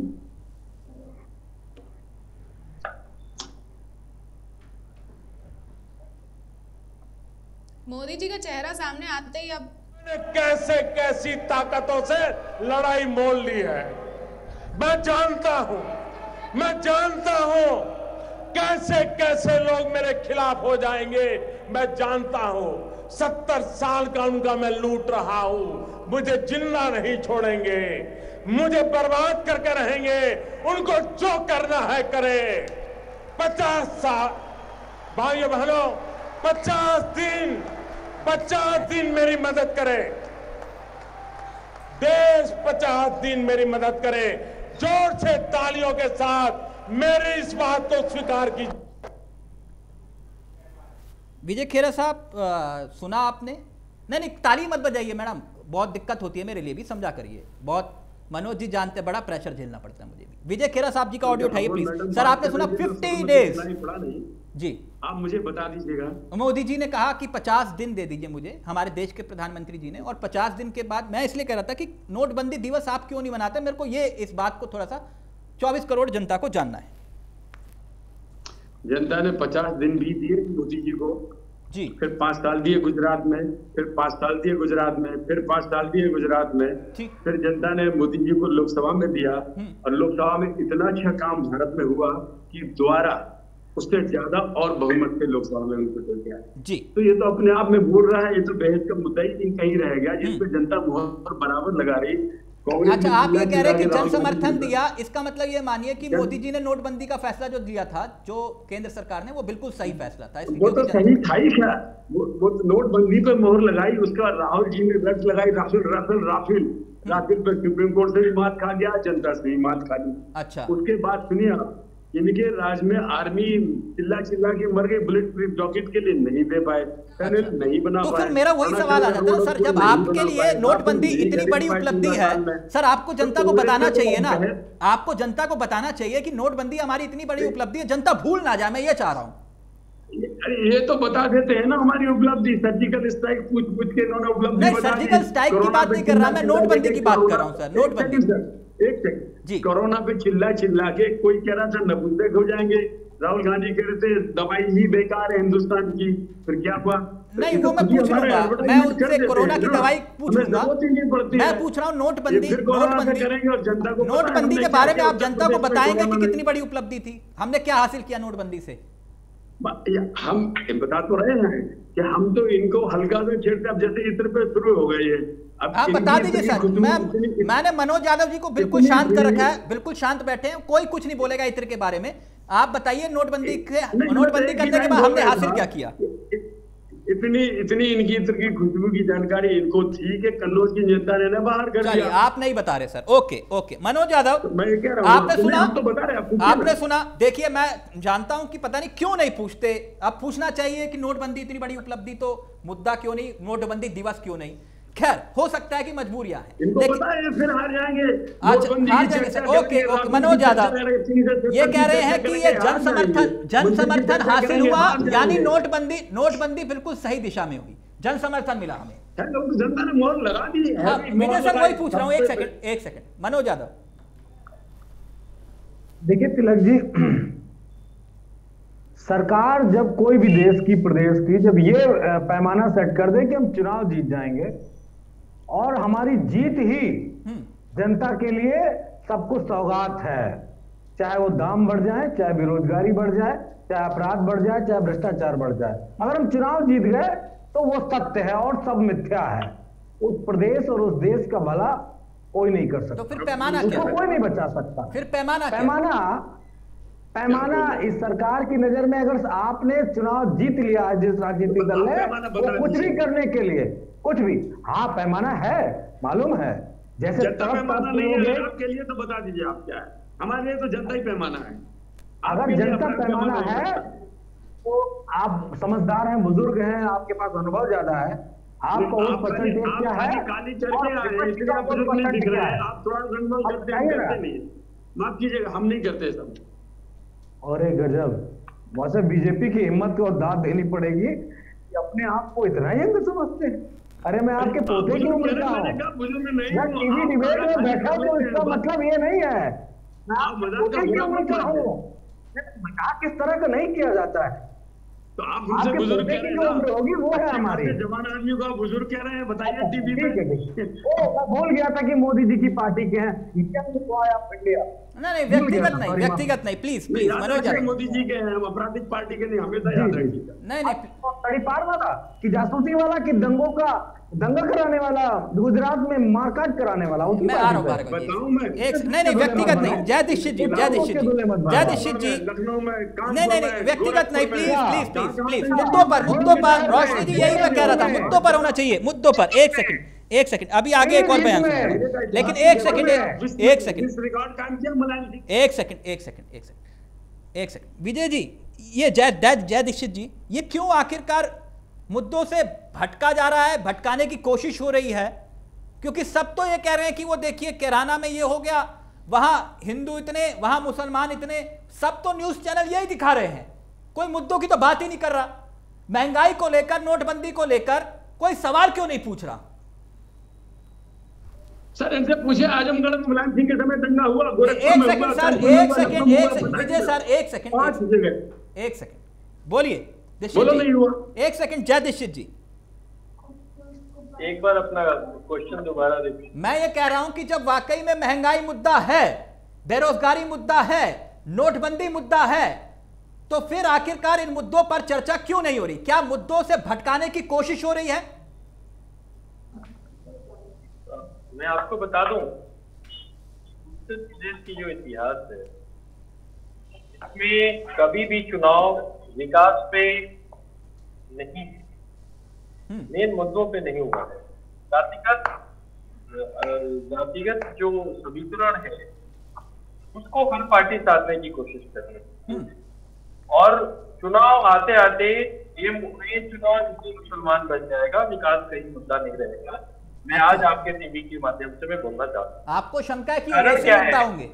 मोदी जी का चेहरा सामने आते ही अब कैसे कैसी ताकतों से लड़ाई मोल ली है। मैं जानता हूं, मैं जानता हूं कैसे कैसे लोग मेरे खिलाफ हो जाएंगे। मैं जानता हूं सत्तर साल का उनका मैं लूट रहा हूं। मुझे जिंदा नहीं छोड़ेंगे, मुझे बर्बाद करके रहेंगे। उनको जो करना है करे। पचास साल भाइयों बहनों, पचास दिन पचास दिन मेरी मदद करे देश, पचास दिन मेरी मदद करे। जोर से तालियों के साथ मेरी इस बात को स्वीकार कीजिए। विजय खेरा साहब, सुना आपने? नहीं नहीं, ताली मत बजाइए मैडम, बहुत दिक्कत होती है मेरे लिए भी, समझा करिए। बहुत मनोज जी जानते, बड़ा प्रेशर झेलना पड़ता है मुझे भी। विजय खेरा साहब जी का ऑडियो उठाइए प्लीज। सर आपने सुना फिफ्टी डेज जी, आप मुझे बता दीजिएगा। मोदी जी ने कहा कि पचास दिन दे दीजिए मुझे, हमारे देश के प्रधानमंत्री जी ने, और पचास दिन के बाद मैं इसलिए कह रहा था कि नोटबंदी दिवस आप क्यों नहीं मनाते। मेरे को ये इस बात को थोड़ा सा चौबीस करोड़ जनता को जानना है। जनता ने पचास दिन भी दिए मोदी जी को जी, फिर पांच साल दिए गुजरात में, फिर पांच साल दिए गुजरात में, फिर पांच साल दिए गुजरात में, फिर जनता ने मोदी जी को लोकसभा में दिया, और लोकसभा में इतना अच्छा काम भारत में हुआ कि द्वारा उससे ज्यादा और बहुमत से लोकसभा में उनको दे दिया जी। तो ये तो अपने आप में बोल रहा है, ये तो बहस का मुद्दा ही नहीं कहीं रह गया, जिसपे जनता बहुत बराबर लगा रही। अच्छा, आप ये कह रहे हैं कि जन समर्थन दिया, इसका मतलब ये मानिए कि मोदी जी ने नोटबंदी का फैसला जो दिया था, जो केंद्र सरकार ने, वो बिल्कुल सही फैसला था। वो तो सही था ही क्या, वो, वो नोटबंदी पे मोहर लगाई, उसका राहुल जी ने रट लगाई, राफेल राफेल राफेल राफेल पे सुप्रीम कोर्ट से भी मात खा गया, जनता से भी मात खा ली। अच्छा, उसके बाद सुनिए आप, इनके राज में आर्मी चिल्ला चिल्ला के मर गई, बुलेट प्रूफ जॉकेट के लिए नहीं दे पाए, टनल नहीं बना पाए। तो फिर मेरा वही सवाल आ जाता है सर, जब आपके लिए नोटबंदी इतनी बड़ी उपलब्धि है, सर आपको जनता को बताना चाहिए ना, आपको जनता को बताना चाहिए कि नोटबंदी हमारी इतनी बड़ी उपलब्धि है, जनता भूल ना जाए। मैं ये चाह रहा हूँ। ये तो बता देते हैं ना हमारी उपलब्धि, सर्जिकल स्ट्राइक पूछ पूछ के इन्होंने उपलब्धि। नहीं, सर्जिकल स्ट्राइक की बात नहीं कर रहा मैं, नोटबंदी की बात कर रहा हूँ सर। नोटबंदी, एक सेकंड जी, कोरोना पे चिल्ला चिल्ला के कोई कह रहा था नपुंसक हो जाएंगे, राहुल गांधी कह रहे थे दवाई ही बेकार है हिंदुस्तान की, फिर क्या हुआ? नहीं, वो मैं पूछ लूंगा, मैं उनसे कोरोना की दवाई पूछूंगा। मैं पूछ रहा हूँ नोटबंदी, नोटबंदी नोटबंदी के बारे में आप जनता को बताएंगे कि कितनी बड़ी उपलब्धि थी, हमने क्या हासिल किया नोटबंदी से। हम बता तो रहे हैं कि हम तो इनको हल्का से छेड़ते, अब जैसे इत्र पे शुरू हो गई है। आप बता दीजिए सर, मैं मैंने मनोज यादव जी को बिल्कुल शांत कर रखा है, बिल्कुल शांत बैठे हैं, कोई कुछ नहीं बोलेगा इत्र के बारे में। आप बताइए नोटबंदी के, नोटबंदी करने के बाद हमने हासिल क्या किया। इतनी इतनी इनकी इत्र की खुशबू की जानकारी इनको थी कि कन्नौज की जनता ने बाहर कर दिया। आप नहीं बता रहे sir, okay okay. Manoj Yadav, तो मैं कह रहा हूं, आपने सुना तो बता रहे, आपने सुना। देखिए, मैं जानता हूं कि पता नहीं क्यों नहीं पूछते, अब पूछना चाहिए कि नोटबंदी इतनी बड़ी उपलब्धि तो मुद्दा क्यों नहीं, नोटबंदी दिवस क्यों नहीं। खैर हो सकता है कि मजबूरियां हैं, इनको लेकिन पता है फिर हार जाएंगे, आज हार जाएंगे sir. Okay okay Manoj Yadav ये कह रहे हैं कि ये जन समर्थन जन समर्थन हासिल हुआ, यानी नोटबंदी नोटबंदी बिल्कुल सही दिशा में हुई, जन समर्थन मिला हमें। जनता ने मोहर लगा दी है। विजय सर वही पूछ रहा हूँ, एक सेकंड एक सेकंड मनोज यादव। देखिए तिलक जी, सरकार जब कोई भी देश की प्रदेश की जब ये पैमाना सेट कर दे कि हम चुनाव जीत जाएंगे और हमारी जीत ही जनता के लिए सब कुछ सौगात है, चाहे वो दाम बढ़ जाए, चाहे बेरोजगारी बढ़ जाए, चाहे अपराध बढ़ जाए, चाहे भ्रष्टाचार बढ़ जाए, अगर हम चुनाव जीत गए तो वो सत्य है और सब मिथ्या है। उस प्रदेश और उस देश का भला कोई नहीं कर सकता। तो फिर पैमाना क्या? कोई नहीं बचा सकता। फिर पैमाना पैमाना पैमाना इस सरकार की नजर में, अगर आपने चुनाव जीत लिया है जिस राजनीतिक दल ने, वो कुछ भी करने के लिए कुछ भी, हाँ पैमाना है, मालूम है। जैसे पैमाना नहीं है आपके लिए तो बता दीजिए आप क्या है, हमारे लिए तो जनता ही पैमाना है। अगर जनता पैमाना है तो आप समझदार हैं, बुजुर्ग हैं, आपके पास अनुभव ज्यादा है, आपको उस परसेंटेज क्या है, काली चढ़ के आए इसलिए आप नहीं दिख रहे हैं, आप थोड़ा गंडगोल करते हैं, करते नहीं, माफ कीजिएगा हम नहीं करते सब। अरे गजब, वैसे बीजेपी की हिम्मत को दाद देनी पड़ेगी कि अपने आप को इतना ही अंग समझते हैं। अरे मैं आपके पोते की उम्र का हूँ, मैं टीवी डिबेट में बैठा हूँ, इसका मतलब ये नहीं है मैं आपके पोते की उम्र का हूँ। मजाक इस तरह का नहीं किया जाता है। तो आप हमसे बुजुर्ग कह रहे हैं उम्र होगी वो है हमारी, जवान आदमी को आप बुजुर्ग कह रहे हैं, बताइए टीवी पे। ओ मैं भूल गया था कि मोदी जी की पार्टी के हैं, इंडिया। नहीं नहीं व्यक्तिगत नहीं, व्यक्तिगत नहीं, प्लीज प्लीज मनोज यादव, मोदी जी के हैं, हम आपराधिक पार्टी के नहीं, हमेशा याद रखिएगा। नहीं नहीं तड़ी पार वाला कि जासूसी वाला कि दंगों का दंगा कराने वाला, गुजरात में मारकाट कराने वाला, मैं आ रहा हूँ बताऊं मैं एक नहीं नहीं व्यक्तिगत नहीं, जय दीक्षित जी, जय दीक्षित जी, जय दीक्षित जी, लखनऊ में नहीं नहीं नहीं व्यक्तिगत नहीं, प्लीज प्लीज प्लीज प्लीज मुद्दों पर मुद्दों पर रोशनी जी यही मैं कह रहा था, मुद्दों पर होना चाहिए, मुद्दों पर। एक सेकंड एक सेकंड अभी आगे एक और बयान सुनो, लेकिन एक सेकंड एक सेकंड एक सेकंड एक सेकंड एक सेकंड एक सेकंड विजय जी, ये जय जय दीक्षित जी, ये क्यों आखिरकार मुद्दों से भटका जा रहा है, भटकाने की कोशिश हो रही है? क्योंकि सब तो ये कह रहे हैं कि वो देखिए कैराना में ये हो गया, वहां हिंदू इतने, वहां मुसलमान इतने, सब तो न्यूज चैनल यही दिखा रहे हैं, कोई मुद्दों की तो बात ही नहीं कर रहा। महंगाई को लेकर, नोटबंदी को लेकर कोई सवाल क्यों नहीं पूछ रहा? सर इनसे पूछे आजमगढ़ में मुलायम सिंह के समय दंगा हुआ, एक सेकंड सर, एक सेकंड एक सेकंड विजय सर, एक सेकंड एक सेकंड बोलिए दीक्षित जी, एक सेकंड जय दीक्षित जी, एक बार अपना क्वेश्चन दोबारा रिपीट। मैं ये कह रहा हूं कि जब वाकई में महंगाई मुद्दा है, बेरोजगारी मुद्दा है, नोटबंदी मुद्दा है, तो फिर आखिरकार इन मुद्दों पर चर्चा क्यों नहीं हो रही? क्या मुद्दों से भटकाने की कोशिश हो रही है? मैं आपको बता दूं, उत्तर प्रदेश की जो इतिहास है इसमें कभी भी चुनाव विकास पे नहीं, मेन मुद्दों पे नहीं हुआ है। जातिगत जातिगत जो समीकरण है उसको हर पार्टी साधने की कोशिश कर रही है, और चुनाव आते आते ये ये चुनाव हिंदू मुसलमान बन जाएगा, विकास कहीं मुद्दा नहीं रहेगा। मैं आज आपके टीवी के माध्यम से मैं बोलना चाहता हूँ, आपको शंका है कि वैसे मुद्दा होंगे?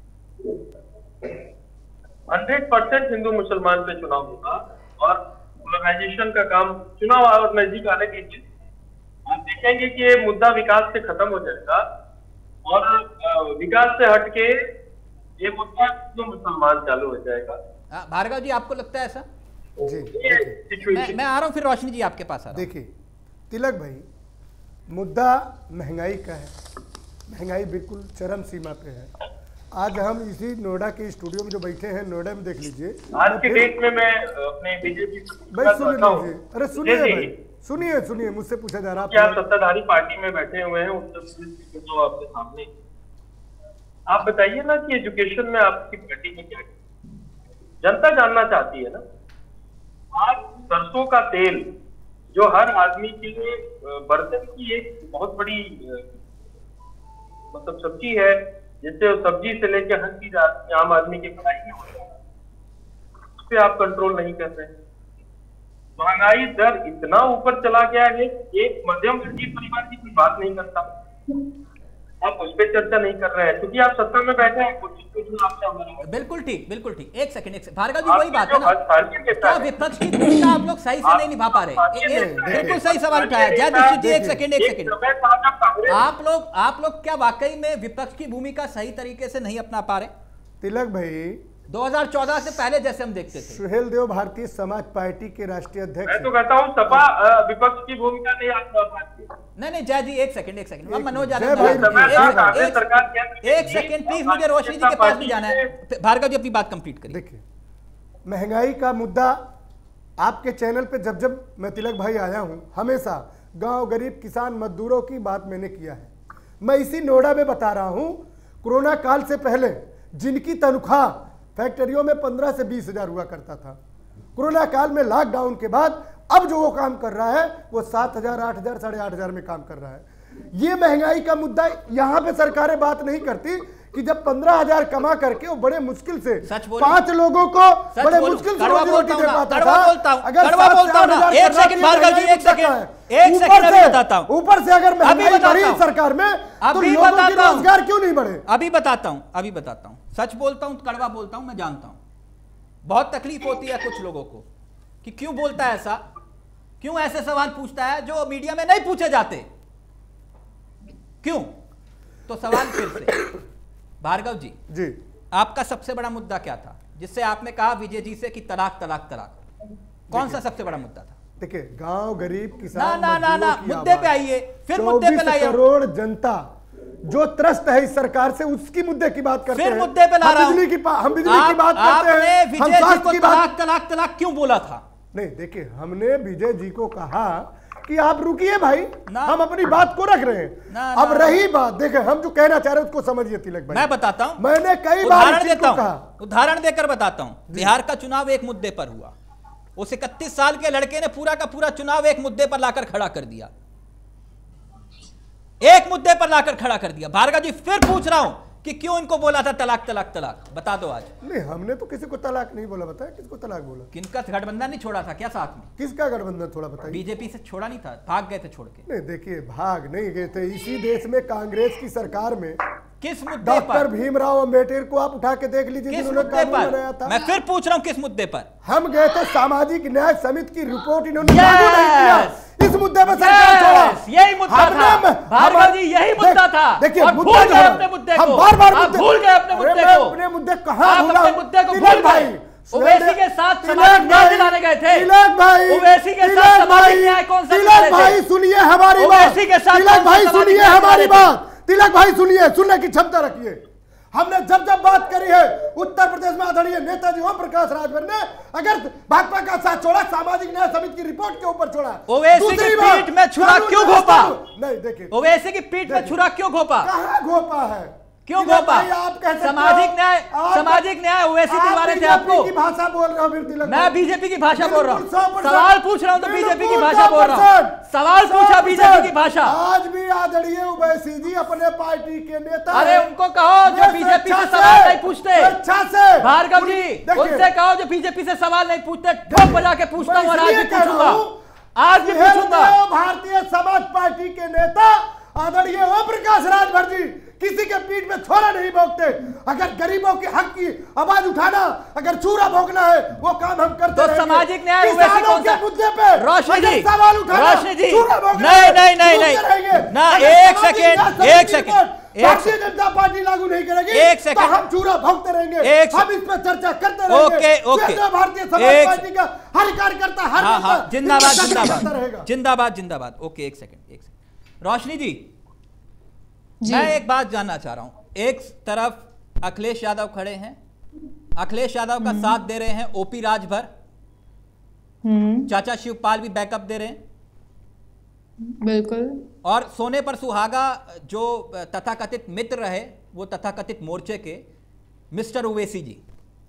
हंड्रेड परसेंट हिंदू मुसलमान पे चुनाव होगा, और पोलराइजेशन का काम चुनाव और नजदीक आने दीजिए, आप देखेंगे कि ये मुद्दा विकास से खत्म हो जाएगा, और विकास से हटके ये मुद्दा हिंदू मुसलमान चालू हो जाएगा। भार्गव जी आपको लगता है ऐसा? जी मैं, मैं आ रहा हूं फिर रोशनी जी आपके पास आ रहा हूं। देखिए तिलक भाई, मुद्दा महंगाई का है, महंगाई बिल्कुल चरम सीमा पे है। आज हम इसी नोएडा के स्टूडियो में जो बैठे हैं, नोएडा में देख लीजिए, आज के डेट में मैं अपने बीजेपी भाई सुन लीजिए, अरे सुनिए भाई, सुनिए सुनिए मुझसे पूछा जा रहा है, आप सत्ताधारी पार्टी में बैठे हुए हैं उत्तर प्रदेश के, जो आपके सामने, आप बताइए ना कि एजुकेशन में आपकी पार्टी में क्या, जनता जानना चाहती है ना। आज सरसों का तेल जो हर आदमी के लिए बर्तन की एक बहुत बड़ी मतलब सब्जी है, जिससे सब्जी से लेकर हर चीज आम आदमी की पढ़ाई में होता है, उस पर आप कंट्रोल नहीं कर रहे। महंगाई दर इतना ऊपर चला गया है, एक मध्यम वर्गीय परिवार की कोई बात नहीं करता, आप उस पर चर्चा नहीं कर रहे हैं क्योंकि आप सत्ता में बैठे हैं। कुछ कुछ आपसे हमारा बिल्कुल ठीक, बिल्कुल ठीक। एक सेकंड, एक सेकंड भार्गव जी, वही बात है ना, क्या विपक्ष की भूमिका आप लोग सही से नहीं निभा पा रहे? बिल्कुल सही सवाल उठाया जय दीक्षित जी। एक सेकंड, एक सेकंड, आप लोग आप लोग क्या वाकई में विपक्ष की भूमिका सही तरीके से नहीं अपना पा रहे? तिलक भाई, दो हज़ार चौदह से पहले जैसे हम देखते थे। सुहेल देव भारतीय समाज पार्टी के राष्ट्रीय अध्यक्ष। मैं तो कहता हूँ सपा विपक्ष की भूमिका नहीं आज पाती। नहीं नहीं जय जी, एक सेकंड, एक सेकंड, मनोज जय यादव, भाई, एक सेकंड प्लीज, मुझे रोशनी जी के पास भी जाना है। भार्गव जी अपनी बात कंप्लीट करिए। देखिए, महंगाई का मुद्दा आपके चैनल पे जब जब मैं तिलक भाई आया हूं, हमेशा गांव, गरीब, किसान, मजदूरों की बात मैंने किया है। मैं इसी नोएडा में बता रहा हूं, कोरोना काल से पहले जिनकी तनख्वाह फैक्ट्रियों में पंद्रह से बीस हजार हुआ करता था, कोरोना काल में लॉकडाउन के बाद अब जो वो काम कर रहा है वो सात हजार, आठ हजार, साढ़े आठ हजार में काम कर रहा है। ये महंगाई का मुद्दा यहाँ पे सरकारें बात नहीं करती कि जब पंद्रह हजार कमा करके वो बड़े मुश्किल से पांच लोगों को बड़े मुश्किल से रोजी रोटी दे पाता था। अगर एक सेकंड भार्गव जी, एक सेकंड, एक सेकंड अभी बताता हूं, ऊपर से अगर महंगाई बढ़ी सरकार में तो लोगों की रोजगार क्यों नहीं बढ़े? अभी बताता हूं, अभी बताता हूं, सच बोलता हूं, कड़वा बोलता हूं, मैं जानता हूं। बहुत तकलीफ होती है कुछ लोगों को कि क्यों बोलता है ऐसा, क्यों ऐसे सवाल पूछता है जो मीडिया में नहीं पूछे जाते, क्यों? तो सवाल फिर से, भार्गव जी जी आपका सबसे बड़ा मुद्दा क्या था जिससे आपने कहा विजय जी से कि तलाक तलाक तलाक? कौन सा सबसे बड़ा मुद्दा था? देखिए, गांव, गरीब, किसान, ना ना ना ना मुद्दे पे आइए, फिर मुद्दे पे लाइए। करोड़ जनता जो त्रस्त है इस सरकार से, उसकी मुद्दे की बात करते हैं। फिर मुद्दे पे ला रहा हूं। हम बिजली की हम बिजली की बात करते हैं, हम विजय जी को की बात तलाक तलाक तलाक क्यों बोला था? नहीं, देखिए, हमने विजय जी को कहा कि आप रुकिए भाई, हम अपनी बात को रख रहे हैं। ना, अब ना, रही बात, देखें हम जो कहना चाह रहे हैं उसको समझिए तिलक भाई। मैं बताता हूं, मैंने कई बार देता हूं, उदाहरण देकर बताता हूं। बिहार का चुनाव एक मुद्दे पर हुआ, उस इकतीस साल के लड़के ने पूरा का पूरा चुनाव एक मुद्दे पर लाकर खड़ा कर दिया, एक मुद्दे पर लाकर खड़ा कर दिया। भार्गव जी फिर पूछ रहा हूं कि क्यों इनको बोला था तलाक तलाक तलाक, बता दो आज। नहीं, हमने तो किसी को तलाक नहीं बोला, बताया किसको तलाक बोला? किनका गठबंधन नहीं छोड़ा था क्या साथ में? किसका गठबंधन थोड़ा बताइए। बीजेपी से छोड़ा नहीं था, भाग गए थे छोड़ के। नहीं, देखिए, भाग नहीं गए थे। इसी देश में कांग्रेस की सरकार में किस मुद्दे पर? डॉक्टर भीमराव अंबेडकर को आप उठा के देख लीजिए, जिन्होंने कानून बनाया था। मैं फिर पूछ रहा हूं किस मुद्दे पर? हम गए थे, सामाजिक न्याय समिति की रिपोर्ट इन्होंने लागू नहीं किया, इस मुद्दे पर सरकार छोड़ा। यही मुद्दा था भार्गव जी, यही मुद्दा था। देखिए, मुद्दा जो है अपने मुद्दे को, बार बार भूल गए अपने मुद्दे को। अपने मुद्दे कहां भूला? अपने मुद्दे को भूल गए। ओवैसी के साथ सामाजिक न्याय दिलाने गए थे। तिलक भाई, ओवैसी के साथ सामाजिक न्याय कौन सा? तिलक भाई सुनिए हमारी बात, तिलक भाई सुनिए हमारी बात, तिलक भाई सुनिए, सुनने की क्षमता रखिए। हमने जब जब बात करी है, उत्तर प्रदेश में आदरणीय नेताजी ओम प्रकाश राजभर ने अगर भाजपा का साथ छोड़ा, सामाजिक न्याय समिति की रिपोर्ट के ऊपर छोड़ा। ओवैसी की पीठ में छुरा क्यों घोपा? नहीं, देखिए, ओवैसी की पीठ में छुरा क्यों घोपा? कहां घोपा है? क्यों घोपा? सामाजिक न्याय, सामाजिक न्याय ओवैसी दिलवा रहे थे आपको। की भाषा बोल रहा हूं, मैं बीजेपी की भाषा बोल रहा हूं। सवाल पूछ रहा हूं तो बीजेपी की भाषा बोल रहा हूं। सवाल पूछा बीजेपी की भाषा। आज भी आदरणीय ओवैसी जी अपने पार्टी के नेता, अरे उनको कहो जो बीजेपी से सवाल नहीं पूछते। अच्छा से भार्गव जी उनसे कहो जो बीजेपी से सवाल नहीं पूछते, ठोक बजा के पूछता हूं और आज भी पूछूंगा, आज भी पूछूंगा। भारतीय समाज पार्टी के नेता आदरणीय ओम प्रकाश राजभर जी किसी के पीठ में छोरा नहीं भोगते। अगर गरीबों के हक की आवाज उठाना, अगर चूरा भोगना है, वो काम हम करते तो सामाजिक न्याय ओवैसी कौन सा मुद्दे पे रोशनी जी सवाल उठाना, रोशनी जी नहीं नहीं नहीं नहीं ना, एक सेकंड एक सेकंड, भारतीय जनता पार्टी लागू नहीं करेगी, एक सेकंड, तो हम चूरा भोगते रहेंगे, हम इस पर चर्चा करते रहेंगे। Okay okay, Bharatiya Samaj party का हर कार्यकर्ता, हर हाँ हाँ, जिंदाबाद जिंदाबाद जिंदाबाद जिंदाबाद। ओके, एक सेकंड एक सेकंड, रोशनी जी मैं एक बात जानना चाह रहा हूं। एक तरफ अखिलेश यादव खड़े हैं, अखिलेश यादव का साथ दे रहे हैं ओपी राजभर, चाचा शिवपाल भी बैकअप दे रहे हैं, बिल्कुल। और सोने पर सुहागा जो तथाकथित मित्र रहे, वो तथाकथित मोर्चे के मिस्टर ओवैसी जी।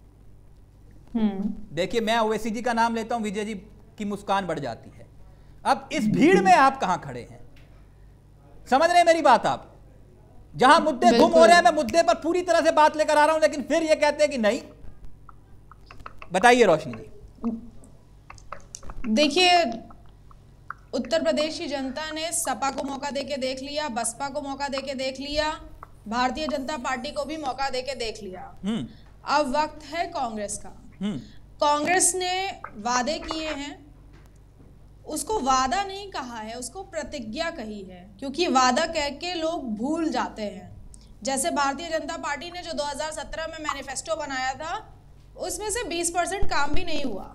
देखिए, मैं ओवैसी जी का नाम लेता हूं, विजय जी की मुस्कान बढ़ जाती है। अब इस भीड़ में आप कहां खड़े हैं? समझ रहे हैं मेरी बात आप? जहां मुद्दे गुम हो रहे हैं, मैं मुद्दे पर पूरी तरह से बात लेकर आ रहा हूं, लेकिन फिर ये कहते हैं कि नहीं। बताइए रोशनी जी। देखिए, उत्तर प्रदेश की जनता ने सपा को मौका देके देख लिया, बसपा को मौका देके देख लिया, भारतीय जनता पार्टी को भी मौका देके देख लिया। अब वक्त है कांग्रेस का। कांग्रेस ने वादे किए हैं, उसको वादा नहीं कहा है, उसको प्रतिज्ञा कही है, क्योंकि वादा कह के लोग भूल जाते हैं। जैसे भारतीय जनता पार्टी ने जो दो हज़ार सत्रह में मैनिफेस्टो बनाया था, उसमें से बीस परसेंट काम भी नहीं हुआ,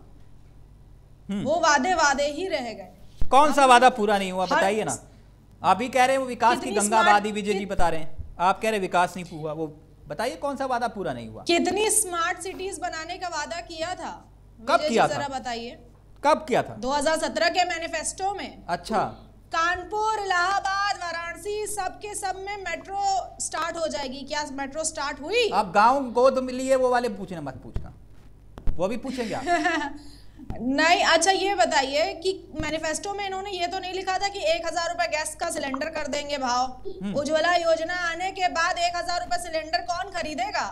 वो वादे वादे ही रह गए। कौन सा वादा पूरा नहीं हुआ बताइए ना। आप भी कह रहे हैं वो विकास की गंगावादी, विजय जी बता रहे हैं, आप कह रहे हैं विकास नहीं हुआ, वो बताइए कौन सा वादा पूरा नहीं हुआ। कितनी स्मार्ट सिटीज बनाने का वादा किया था, कब किया था, जरा बताइए कब किया था? दो हज़ार सत्रह के मैनिफेस्टो में। अच्छा, कानपुर, इलाहाबाद, वाराणसी, सबके सब में मेट्रो स्टार्ट हो जाएगी। क्या मेट्रो स्टार्ट हुई? आप गांव गोद मिली वो वाले पूछना मत पूछना, वो भी पूछेंगे आप। नहीं, अच्छा ये बताइए कि मैनिफेस्टो में इन्होंने ये तो नहीं लिखा था कि एक हजार रुपए गैस का सिलेंडर कर देंगे भाव। उज्ज्वला योजना आने के बाद एक हजार रुपए सिलेंडर कौन खरीदेगा?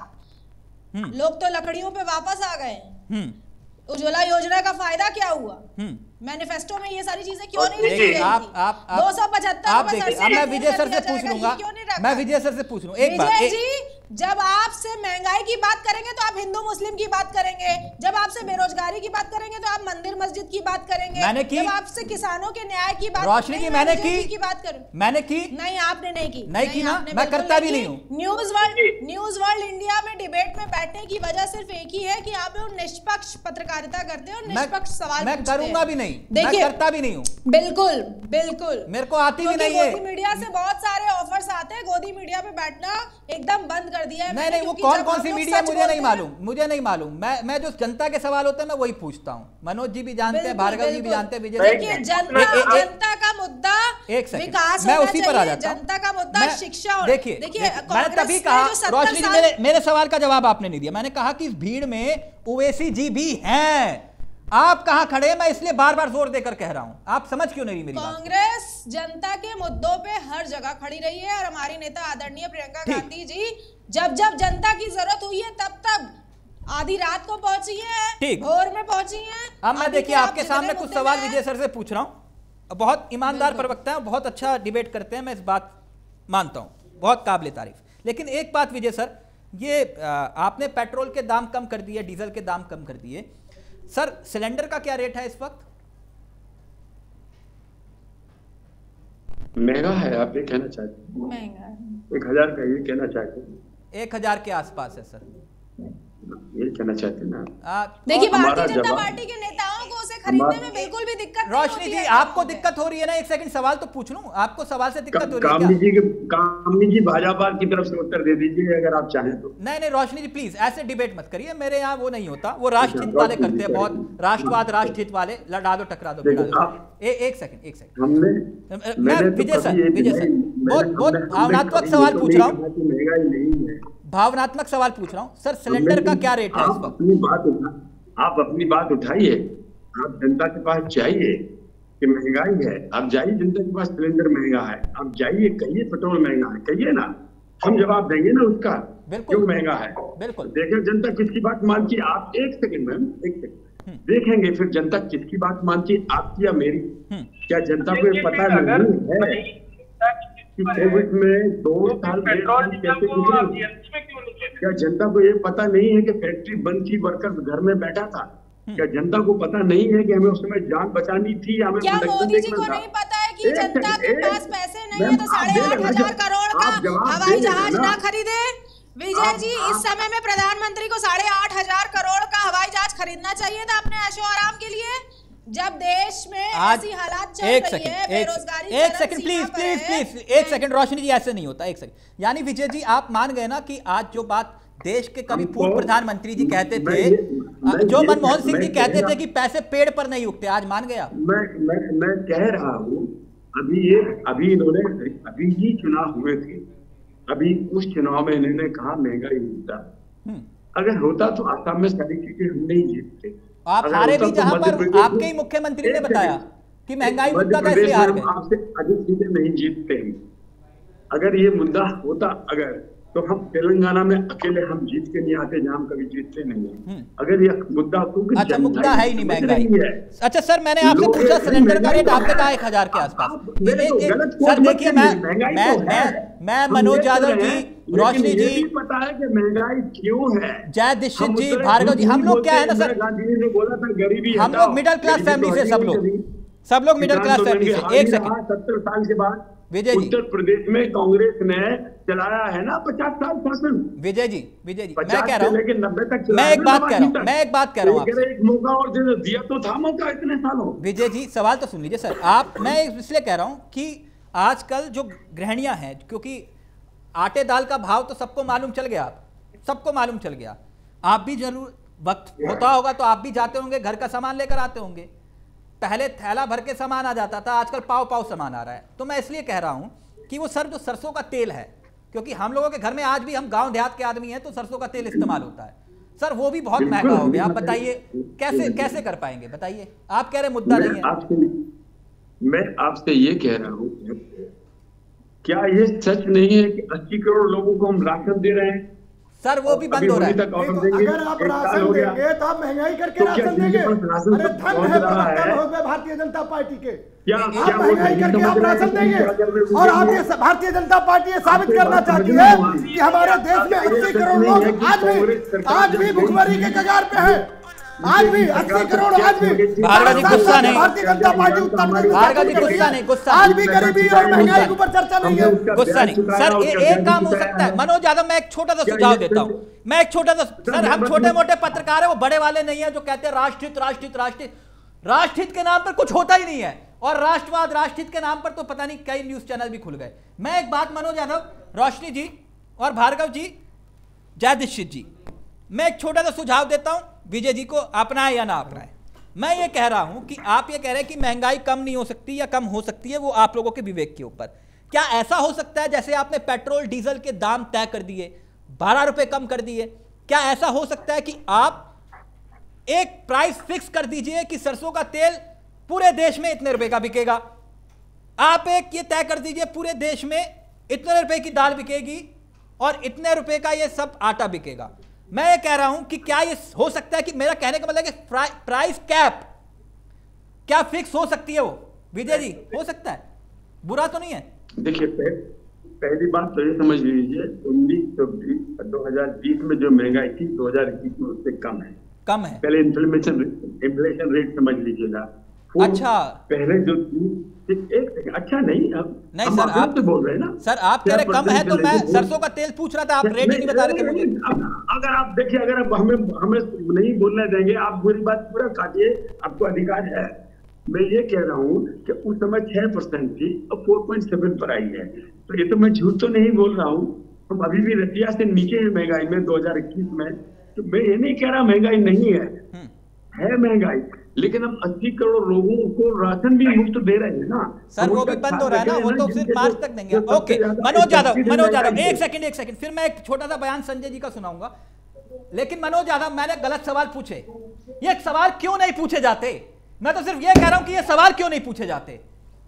लोग तो लकड़ियों पे वापस आ गए। उज्ज्वला योजना का फायदा क्या हुआ? मैनिफेस्टो में ये सारी चीजें क्यों नहीं लिखी गई? आप आप दो सौ पचहत्तर आप देखिए, अब मैं विजय सर से पूछ लूंगा, मैं विजय सर से पूछ लूं एक बात। विजय जी, जब आपसे महंगाई की बात करेंगे तो आप हिंदू मुस्लिम की बात करेंगे, जब आपसे बेरोजगारी की बात करेंगे तो आप मंदिर मस्जिद की बात करेंगे, मैंने की, जब आपसे किसानों के न्याय की बात, रोशनी की मैंने की, की बात करूं, मैंने की नहीं, आपने नहीं की, नहीं की ना, मैं करता भी नहीं हूँ। News world news world India में डिबेट में बैठने की वजह सिर्फ एक ही है कि आप लोग निष्पक्ष पत्रकारिता करते हो, निष्पक्ष सवाल मैं करूंगा भी नहीं, मैं करता भी नहीं हूँ। बिल्कुल बिल्कुल, मेरे को आती भी नहीं है। गोदी मीडिया से बहुत सारे ऑफर्स आते हैं, गोदी मीडिया पे बैठना एकदम बंद कर दिया है। नहीं नहीं, वो कौन कौन सी मीडिया मुझे नहीं मालूम, मुझे नहीं मालूम। मैं मैं जो जनता के सवाल होते हैं मैं वही पूछता हूँ। मनोज जी भी जानते हैं, भार्गव जी भी जानते हैं, विजय जी। जनता का मुद्दा विकास, मैं उसी पर आ जाता हूँ। जनता का मुद्दा शिक्षा। देखिए देखिए, मैंने तभी कहा, रोशनी जी मेरे मेरे सवाल का जवाब आपने नहीं दिया। मैंने कहा कि इस भीड़ में ओवैसी जी भी हैं, आप कहां खड़े हैं, मैं इसलिए बार बार जोर देकर कह रहा हूं। आप समझ क्यों नहीं रही मेरी बात? कांग्रेस जनता के मुद्दों पे हर जगह खड़ी रही है और हमारी नेता आदरणीय प्रियंका गांधी जी जब जब जनता की जरूरत हुई है तब तब आधी रात को पहुंची है, भोर में पहुंची है। अब मैं देखिए आपके सामने कुछ सवाल विजय सर से पूछ रहा हूं। बहुत ईमानदार प्रवक्ता है, बहुत अच्छा डिबेट करते हैं, मैं इस बात मानता हूं, बहुत काबिल तारीफ। लेकिन एक बात विजय सर, ये आपने पेट्रोल के दाम कम कर दिए, डीजल के दाम कम कर दिए, सर सिलेंडर का क्या रेट है इस वक्त? महंगा है, आप ये कहना चाहते हैं? महंगा है, एक हजार का ये कहना चाहते हैं? एक हजार के आसपास है सर, ये कहना चाहते हैं ना। देखिए भारतीय जनता पार्टी के नेताओं को उसे खरीदने में बिल्कुल भी दिक्कत नहीं रोशनी जी, आपको दिक्कत हो रही है ना? एक सेकंड सवाल तो पूछ लूं, आपको सवाल से दिक्कत हो रही है? कामनी जी के कामनी जी भाजपा की तरफ से उत्तर दे दीजिए अगर आप चाहें तो। नहीं नहीं रोशनी जी प्लीज ऐसे डिबेट मत करिए, मेरे यहाँ वो नहीं होता, वो राष्ट्रहित वाले करते हैं, बहुत राष्ट्रवाद राष्ट्रहित वाले, लड़ा दो टकरा दो। एक सेकंड एक सेकंड, मैं विजय सर विजय सर बहुत बहुत भावनात्मक सवाल पूछ रहा हूँ, भावनात्मक सवाल पूछ रहा हूँ सर, सिलेंडर का क्या रेट है इस वक्त? अपनी बात उठा, आप अपनी बात उठाइए, आप जनता के पास जाइए कि महंगाई है, आप जाइए जनता के पास, सिलेंडर महंगा है, आप जाइए कहिए पेट्रोल महंगा है, कहिए ना, हम जवाब देंगे ना उसका क्यों महंगा है। बिल्कुल, देखें जनता किसकी बात मानती है। आप एक सेकंड मैम, एक सेकंड देखेंगे फिर जनता किसकी बात मानती है, आपकी या मेरी। क्या जनता को ये पता नहीं है कि कोविड में दो साल कैसे गुजरे? क्या जनता को ये पता नहीं है कि फैक्ट्री बंद थी, वर्कर्स घर में बैठा था? क्या जनता को पता नहीं है कि हमें उस समय जान बचानी थी? हमें क्या मोदी जी को नहीं पता है कि जनता के पास पैसे नहीं है तो साढ़े आठ हजार करोड़ का हवाई जहाज ना खरीदे? विजय जी, इस समय में प्रधानमंत्री को साढ़े आठ हजार करोड़ का हवाई जहाज खरीदना चाहिए था अपने ऐशो आराम के लिए, जब देश में ऐसी हालात चल रही है, बेरोजगारी। एक सेकंड प्लीज प्लीज प्लीज एक सेकंड रोशनी जी, ऐसे नहीं होता, एक सेकंड। यानी विजय जी आप मान गए ना कि आज जो बात देश के कभी पूर्व प्रधानमंत्री जी कहते थे, जो मनमोहन सिंह जी कहते थे कि पैसे पेड़ पर नहीं उगते, आज मान गया? मैं मैं मैं कह रहा हूँ, अभी ये अभी इन्होंने अभी ही चुनाव हुए थे, अभी उस चुनाव में इन्होंने कहा महंगाई होता, अगर होता तो आसाम में सारी चीजें हम नहीं जीतते। आप हारे भी जहां पर आपके ही मुख्यमंत्री ने बताया कि महंगाई मुद्दा का इसलिए हार गए। आपसे अधिक सीटें नहीं जीतते हैं। अगर ये मुद्दा होता, अगर तो हम तेलंगाना में अकेले हम जीत के नहीं आते, जहाँ हम कभी जीतते नहीं है। अगर ये मुद्दा अच्छा मुद्दा है ही नहीं महंगाई। अच्छा सर, मैंने आपसे पूछा सिलेंडर का रेट, आपने कहा एक हजार के आसपास। सर देखिए, मैं मैं मैं मैं मनोज यादव जी, रोशनी जी, पता है कि महंगाई क्यों है। जय दीक्षित जी, भार्गव जी, हम लोग क्या है ना सर, गांधी जी ने बोला था गरीबी, हम लोग मिडिल क्लास फैमिली से, सब लोग सब लोग मिडिल क्लास फैमिली से। एक सेकंड, सत्तर साल के बाद विजय जी, उत्तर प्रदेश में कांग्रेस ने चलाया है ना पचास साल शासन। विजय जी, विजय जी, मैं कह रहा हूँ, लेकिन नब्बे तक मैं एक बात कह रहा हूँ, मैं एक बात कह रहा हूँ आपसे, एक मौका और दे दिया तो था मौका इतने सालों। विजय जी सवाल तो सुन लीजिए सर आप। मैं इसलिए कह रहा हूँ कि आजकल जो गृहिणियां हैं, क्योंकि आटे दाल का भाव तो सबको मालूम चल गया, सबको मालूम चल गया, आप भी जरूर वक्त होता होगा तो आप भी जाते होंगे, घर का सामान लेकर आते होंगे। पहले थैला भर के सामान आ जाता था, आजकल पाव पाव सामान आ रहा है। तो मैं इसलिए कह रहा हूं कि वो सर जो सरसों का तेल है, क्योंकि हम लोगों के घर में आज भी हम गांव देहात के आदमी हैं तो सरसों का तेल इस्तेमाल होता है सर, वो भी बहुत महंगा हो गया। आप बताइए कैसे कैसे कर पाएंगे, बताइए। आप कह रहे मुद्दा नहीं है। आपसे, मैं आपसे ये कह रहा हूँ, क्या ये सच नहीं है कि अस्सी करोड़ लोगों को हम राशन दे रहे हैं सर? वो भी बंद हो रहा है। अगर आप राशन देंगे तो आप महंगाई करके राशन देंगे। अरे धन है प्रवक्ता हो गए भारतीय जनता पार्टी के, आप महंगाई करके आप राशन देंगे। और आप ये भारतीय जनता पार्टी ये साबित करना चाहती है कि हमारे देश में अस्सी करोड़ लोग आज भी आज भी भुखमरी के कगार पे है। आज भी अस्सी करोड़ आज भी भार्गव जी गुस्सा नहीं, भारतीय जनता पार्टी उत्तर प्रदेश, भार्गव जी गुस्सा नहीं, गुस्सा आज भी गरीबी और महंगाई के ऊपर चर्चा नहीं है, गुस्सा नहीं सर। एक काम हो सकता है मनोज यादव, मैं एक छोटा सा सुझाव देता हूं, मैं एक छोटा सा, सर हम छोटे मोटे पत्रकार है, वो बड़े वाले नहीं है जो कहते हैं राष्ट्रहित राष्ट्रहित राष्ट्रहित राष्ट्रहित के नाम पर कुछ होता ही नहीं है, और राष्ट्रवाद राष्ट्रहित के नाम पर तो पता नहीं कई न्यूज चैनल भी खुल गए। मैं एक बात मनोज यादव, रोशनी जी और भार्गव जी, जय दीक्षित जी, मैं एक छोटा सा सुझाव देता हूं, विजय जी को अपनाए या ना अपनाए। मैं ये कह रहा हूं कि आप ये कह रहे हैं कि महंगाई कम नहीं हो सकती या कम हो सकती है, वो आप लोगों के विवेक के ऊपर। क्या ऐसा हो सकता है जैसे आपने पेट्रोल डीजल के दाम तय कर दिए, बारह रुपए कम कर दिए, क्या ऐसा हो सकता है कि आप एक प्राइस फिक्स कर दीजिए कि सरसों का तेल पूरे देश में इतने रुपए का बिकेगा? आप एक ये तय कर दीजिए पूरे देश में इतने रुपए की दाल बिकेगी और इतने रुपए का ये सब आटा बिकेगा। मैं ये कह रहा हूं कि क्या ये हो सकता है कि, मेरा कहने का मतलब है कि प्राइस कैप क्या फिक्स हो सकती है? वो विजय जी हो सकता है, बुरा तो नहीं है? देखिए पहली बात तो ये समझ लीजिए, उन्नीस सौ बीस दो हजार बीस में जो महंगाई थी दो हजार इक्कीस में उससे कम है, कम है। पहले इन्फ्लेशन इन्फ्लेशन रेट समझ लीजिएगा। अच्छा पहले जो एक अच्छा नहीं, अब नहीं सर आप तो बोल रहे हैं ना सर, आप कह रहे कम है तो मैं सरसों का तेल पूछ रहा था, आप रेट ही नहीं बता रहे थे मुझे। अगर आप देखिए, अगर आप हमें हमें नहीं बोलने देंगे, आप पूरी बात पूरा काटिए, आपको अधिकार है। मैं ये कह रहा हूँ कि उस समय छह परसेंट थी और फोर पॉइंट सेवन पर आई है, तो ये तो मैं झूठ तो नहीं बोल रहा हूँ। हम अभी भी रतिया से नीचे है महंगाई में दो हजार इक्कीस में, तो मैं ये नहीं कह रहा महंगाई नहीं है, है महंगाई, लेकिन हम अस्सी करोड़ लोगों को राशन भी मुफ्त दे रहे हैं ना सर, वो भी बंद हो रहा है ना, वो तो सिर्फ मार्च तक देंगे। ओके मनोज यादव, मनोज यादव एक सेकंड एक सेकंड फिर मैं एक छोटा सा बयान संजय जी का सुनाऊंगा, लेकिन मनोज यादव मैंने गलत सवाल पूछे, ये सवाल क्यों नहीं पूछे जाते? मैं तो सिर्फ ये कह रहा हूं कि ये सवाल क्यों नहीं पूछे जाते?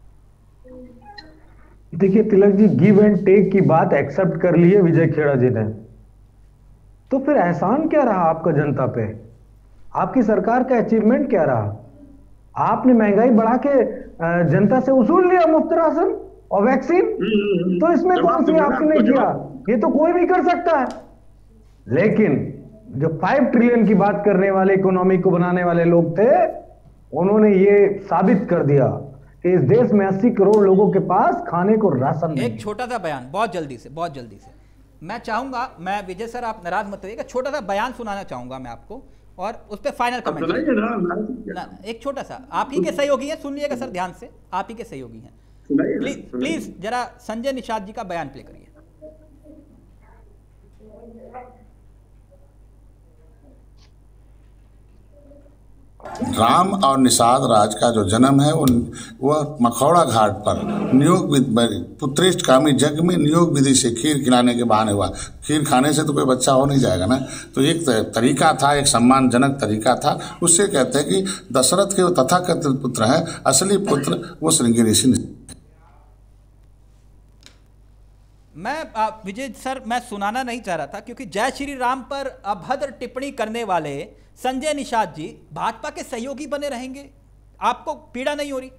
देखिए Tilak ji, give and take की बात एक्सेप्ट कर ली है विजय खेड़ा जी ने, तो फिर एहसान क्या रहा आपका जनता पे? आपकी सरकार का अचीवमेंट क्या रहा? आपने महंगाई बढ़ा के जनता से उसूल लिया मुफ्त राशन और वैक्सीन, तो इसमें कौन सी आपने नहीं किया? ये तो कोई भी कर सकता है। लेकिन जो फाइव ट्रिलियन की बात करने वाले, इकोनॉमी को बनाने वाले लोग थे, उन्होंने ये साबित कर दिया कि इस देश में अस्सी करोड़ लोगों के पास खाने को राशन नहीं। एक छोटा सा बयान बहुत जल्दी से बहुत जल्दी से मैं चाहूंगा, मैं विजय सर आप नाराज मत होइएगा, छोटा सा बयान सुनाना चाहूंगा मैं आपको और उस पर फाइनल कमेंट ना, एक छोटा सा। आप ही के सहयोगी हैं, सुन लीजिएगा सर ध्यान से, आप ही के सहयोगी हैं, प्लीज प्लीज जरा संजय निषाद जी का बयान प्ले करिए। राम और निषाद राज का जो जन्म है वो वह मखौड़ा घाट पर नियोग पुत्रेष्ट कामी जग में नियोग विधि से खीर खिलाने के बहाने हुआ। खीर खाने से तो कोई बच्चा हो नहीं जाएगा ना, तो एक तरीका था, एक सम्मानजनक तरीका था। उससे कहते हैं कि दशरथ के वो तथाकथित पुत्र हैं, असली पुत्र वो श्रृंगी ऋषि। मैं आ, विजय सर, मैं सुनाना नहीं चाह रहा था क्योंकि जय श्री राम पर अभद्र टिप्पणी करने वाले संजय निषाद जी भाजपा के सहयोगी बने रहेंगे, आपको पीड़ा नहीं हो रही?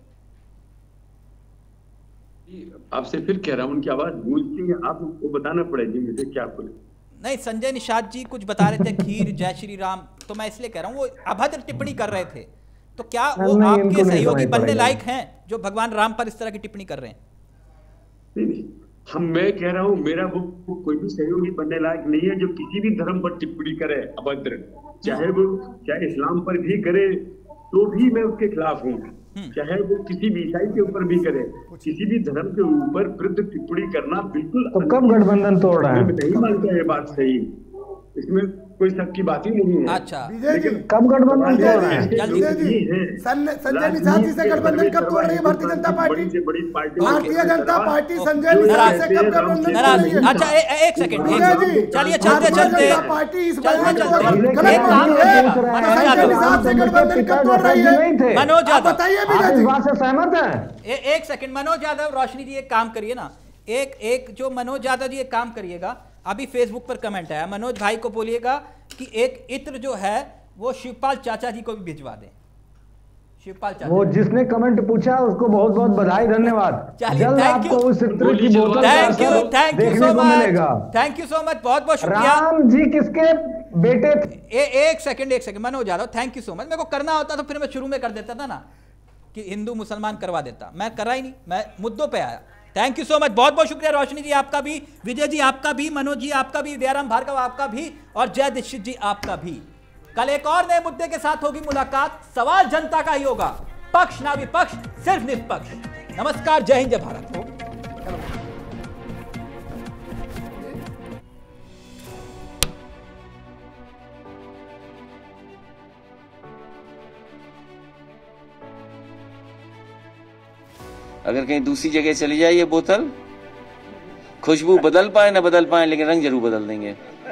आपसे फिर कह रहा हूं, उनकी आवाज गूंजती है, आपको बताना पड़ेगी मुझे क्या बोले। नहीं, संजय निषाद जी कुछ बता रहे थे खीर जय श्री राम, तो मैं इसलिए कह रहा हूं वो अभद्र टिप्पणी कर रहे थे, तो क्या वो आपके सहयोगी बनने लायक हैं जो भगवान राम पर इस तरह की टिप्पणी कर रहे हैं? नहीं नहीं, हम मैं कह रहा हूँ मेरा वो, वो कोई भी सहयोगी बनने लायक नहीं है जो किसी भी धर्म पर टिप्पणी करे अभद्र, चाहे वो चाहे इस्लाम पर भी करे तो भी मैं उसके खिलाफ हूँ, चाहे वो किसी भी ईसाई के ऊपर भी करे, किसी भी धर्म के ऊपर विरुद्ध टिप्पणी करना बिल्कुल। तो कब गठबंधन तोड़ रहा है? मैं नहीं मानता ये बात सही, इसमें कोई शक की बात ही नहीं है। अच्छा, कब गठबंधन तोड़ रहे हैं? संजय निषाद जी से गठबंधन कब तोड़ रही है भारतीय जनता पार्टी? भारतीय जनता पार्टी संजय निषाद से कब गठबंधन तोड़ रही है? अच्छा, एक सेकंड, चलिए चलते चलते पार्टी इस बयान को गलत मान रही है। संजय निषाद से गठबंधन कब तोड़ रही है? मनोज यादव बताइए विजय जी। बात से सहमत है? एक सेकंड मनोज यादव, रोशनी जी एक काम करिए ना, एक एक जो मनोज यादव जी एक काम करिएगा, अभी फेसबुक पर कमेंट आया, मनोज भाई को बोलिएगा कि एक इत्र जो है वो शिवपाल चाचा जी को भी भिजवा दें। शिवपाल चाचा, वो जिसने कमेंट पूछा उसको बहुत बहुत बधाई, धन्यवाद। जल्द आपको उस इत्र की बोतल thank you thank you so much, thank you so much, बहुत बहुत शुक्रिया। राम जी किसके बेटे थे? ए, एक सेकंड एक second Manoj Yadav, thank you so much. मेरे को करना होता तो फिर मैं शुरू में कर देता था ना कि हिंदू मुसलमान करवा देता, मैं करा ही नहीं, मैं मुद्दों पे आया। थैंक यू सो मच, बहुत बहुत शुक्रिया रोशनी जी आपका भी, विजय जी आपका भी, मनोज जी आपका भी, दयाराम भार्गव आपका भी, और जय दीक्षित जी आपका भी। कल एक और नए मुद्दे के साथ होगी मुलाकात, सवाल जनता का ही होगा, पक्ष ना विपक्ष, सिर्फ निष्पक्ष। नमस्कार, जय हिंद, जय भारत। अगर कहीं दूसरी जगह चली जाए ये बोतल, खुशबू बदल पाए ना बदल पाए लेकिन रंग जरूर बदल देंगे।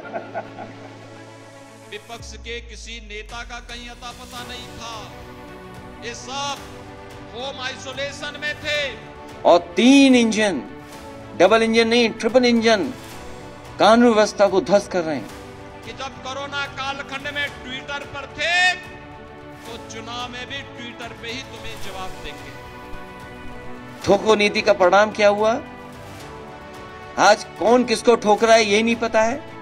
विपक्ष के किसी नेता का कहीं अता पता नहीं था, ये सब होम आइसोलेशन में थे। और तीन इंजन, डबल इंजन नहीं ट्रिपल इंजन, कानून व्यवस्था को ध्वस्त कर रहे हैं। कि जब कोरोना कालखंड में ट्विटर पर थे तो चुनाव में भी ट्विटर पे ही तुम्हें जवाब देंगे। ठोको नीति का परिणाम क्या हुआ? आज कौन किसको ठोक रहा है ये नहीं पता है।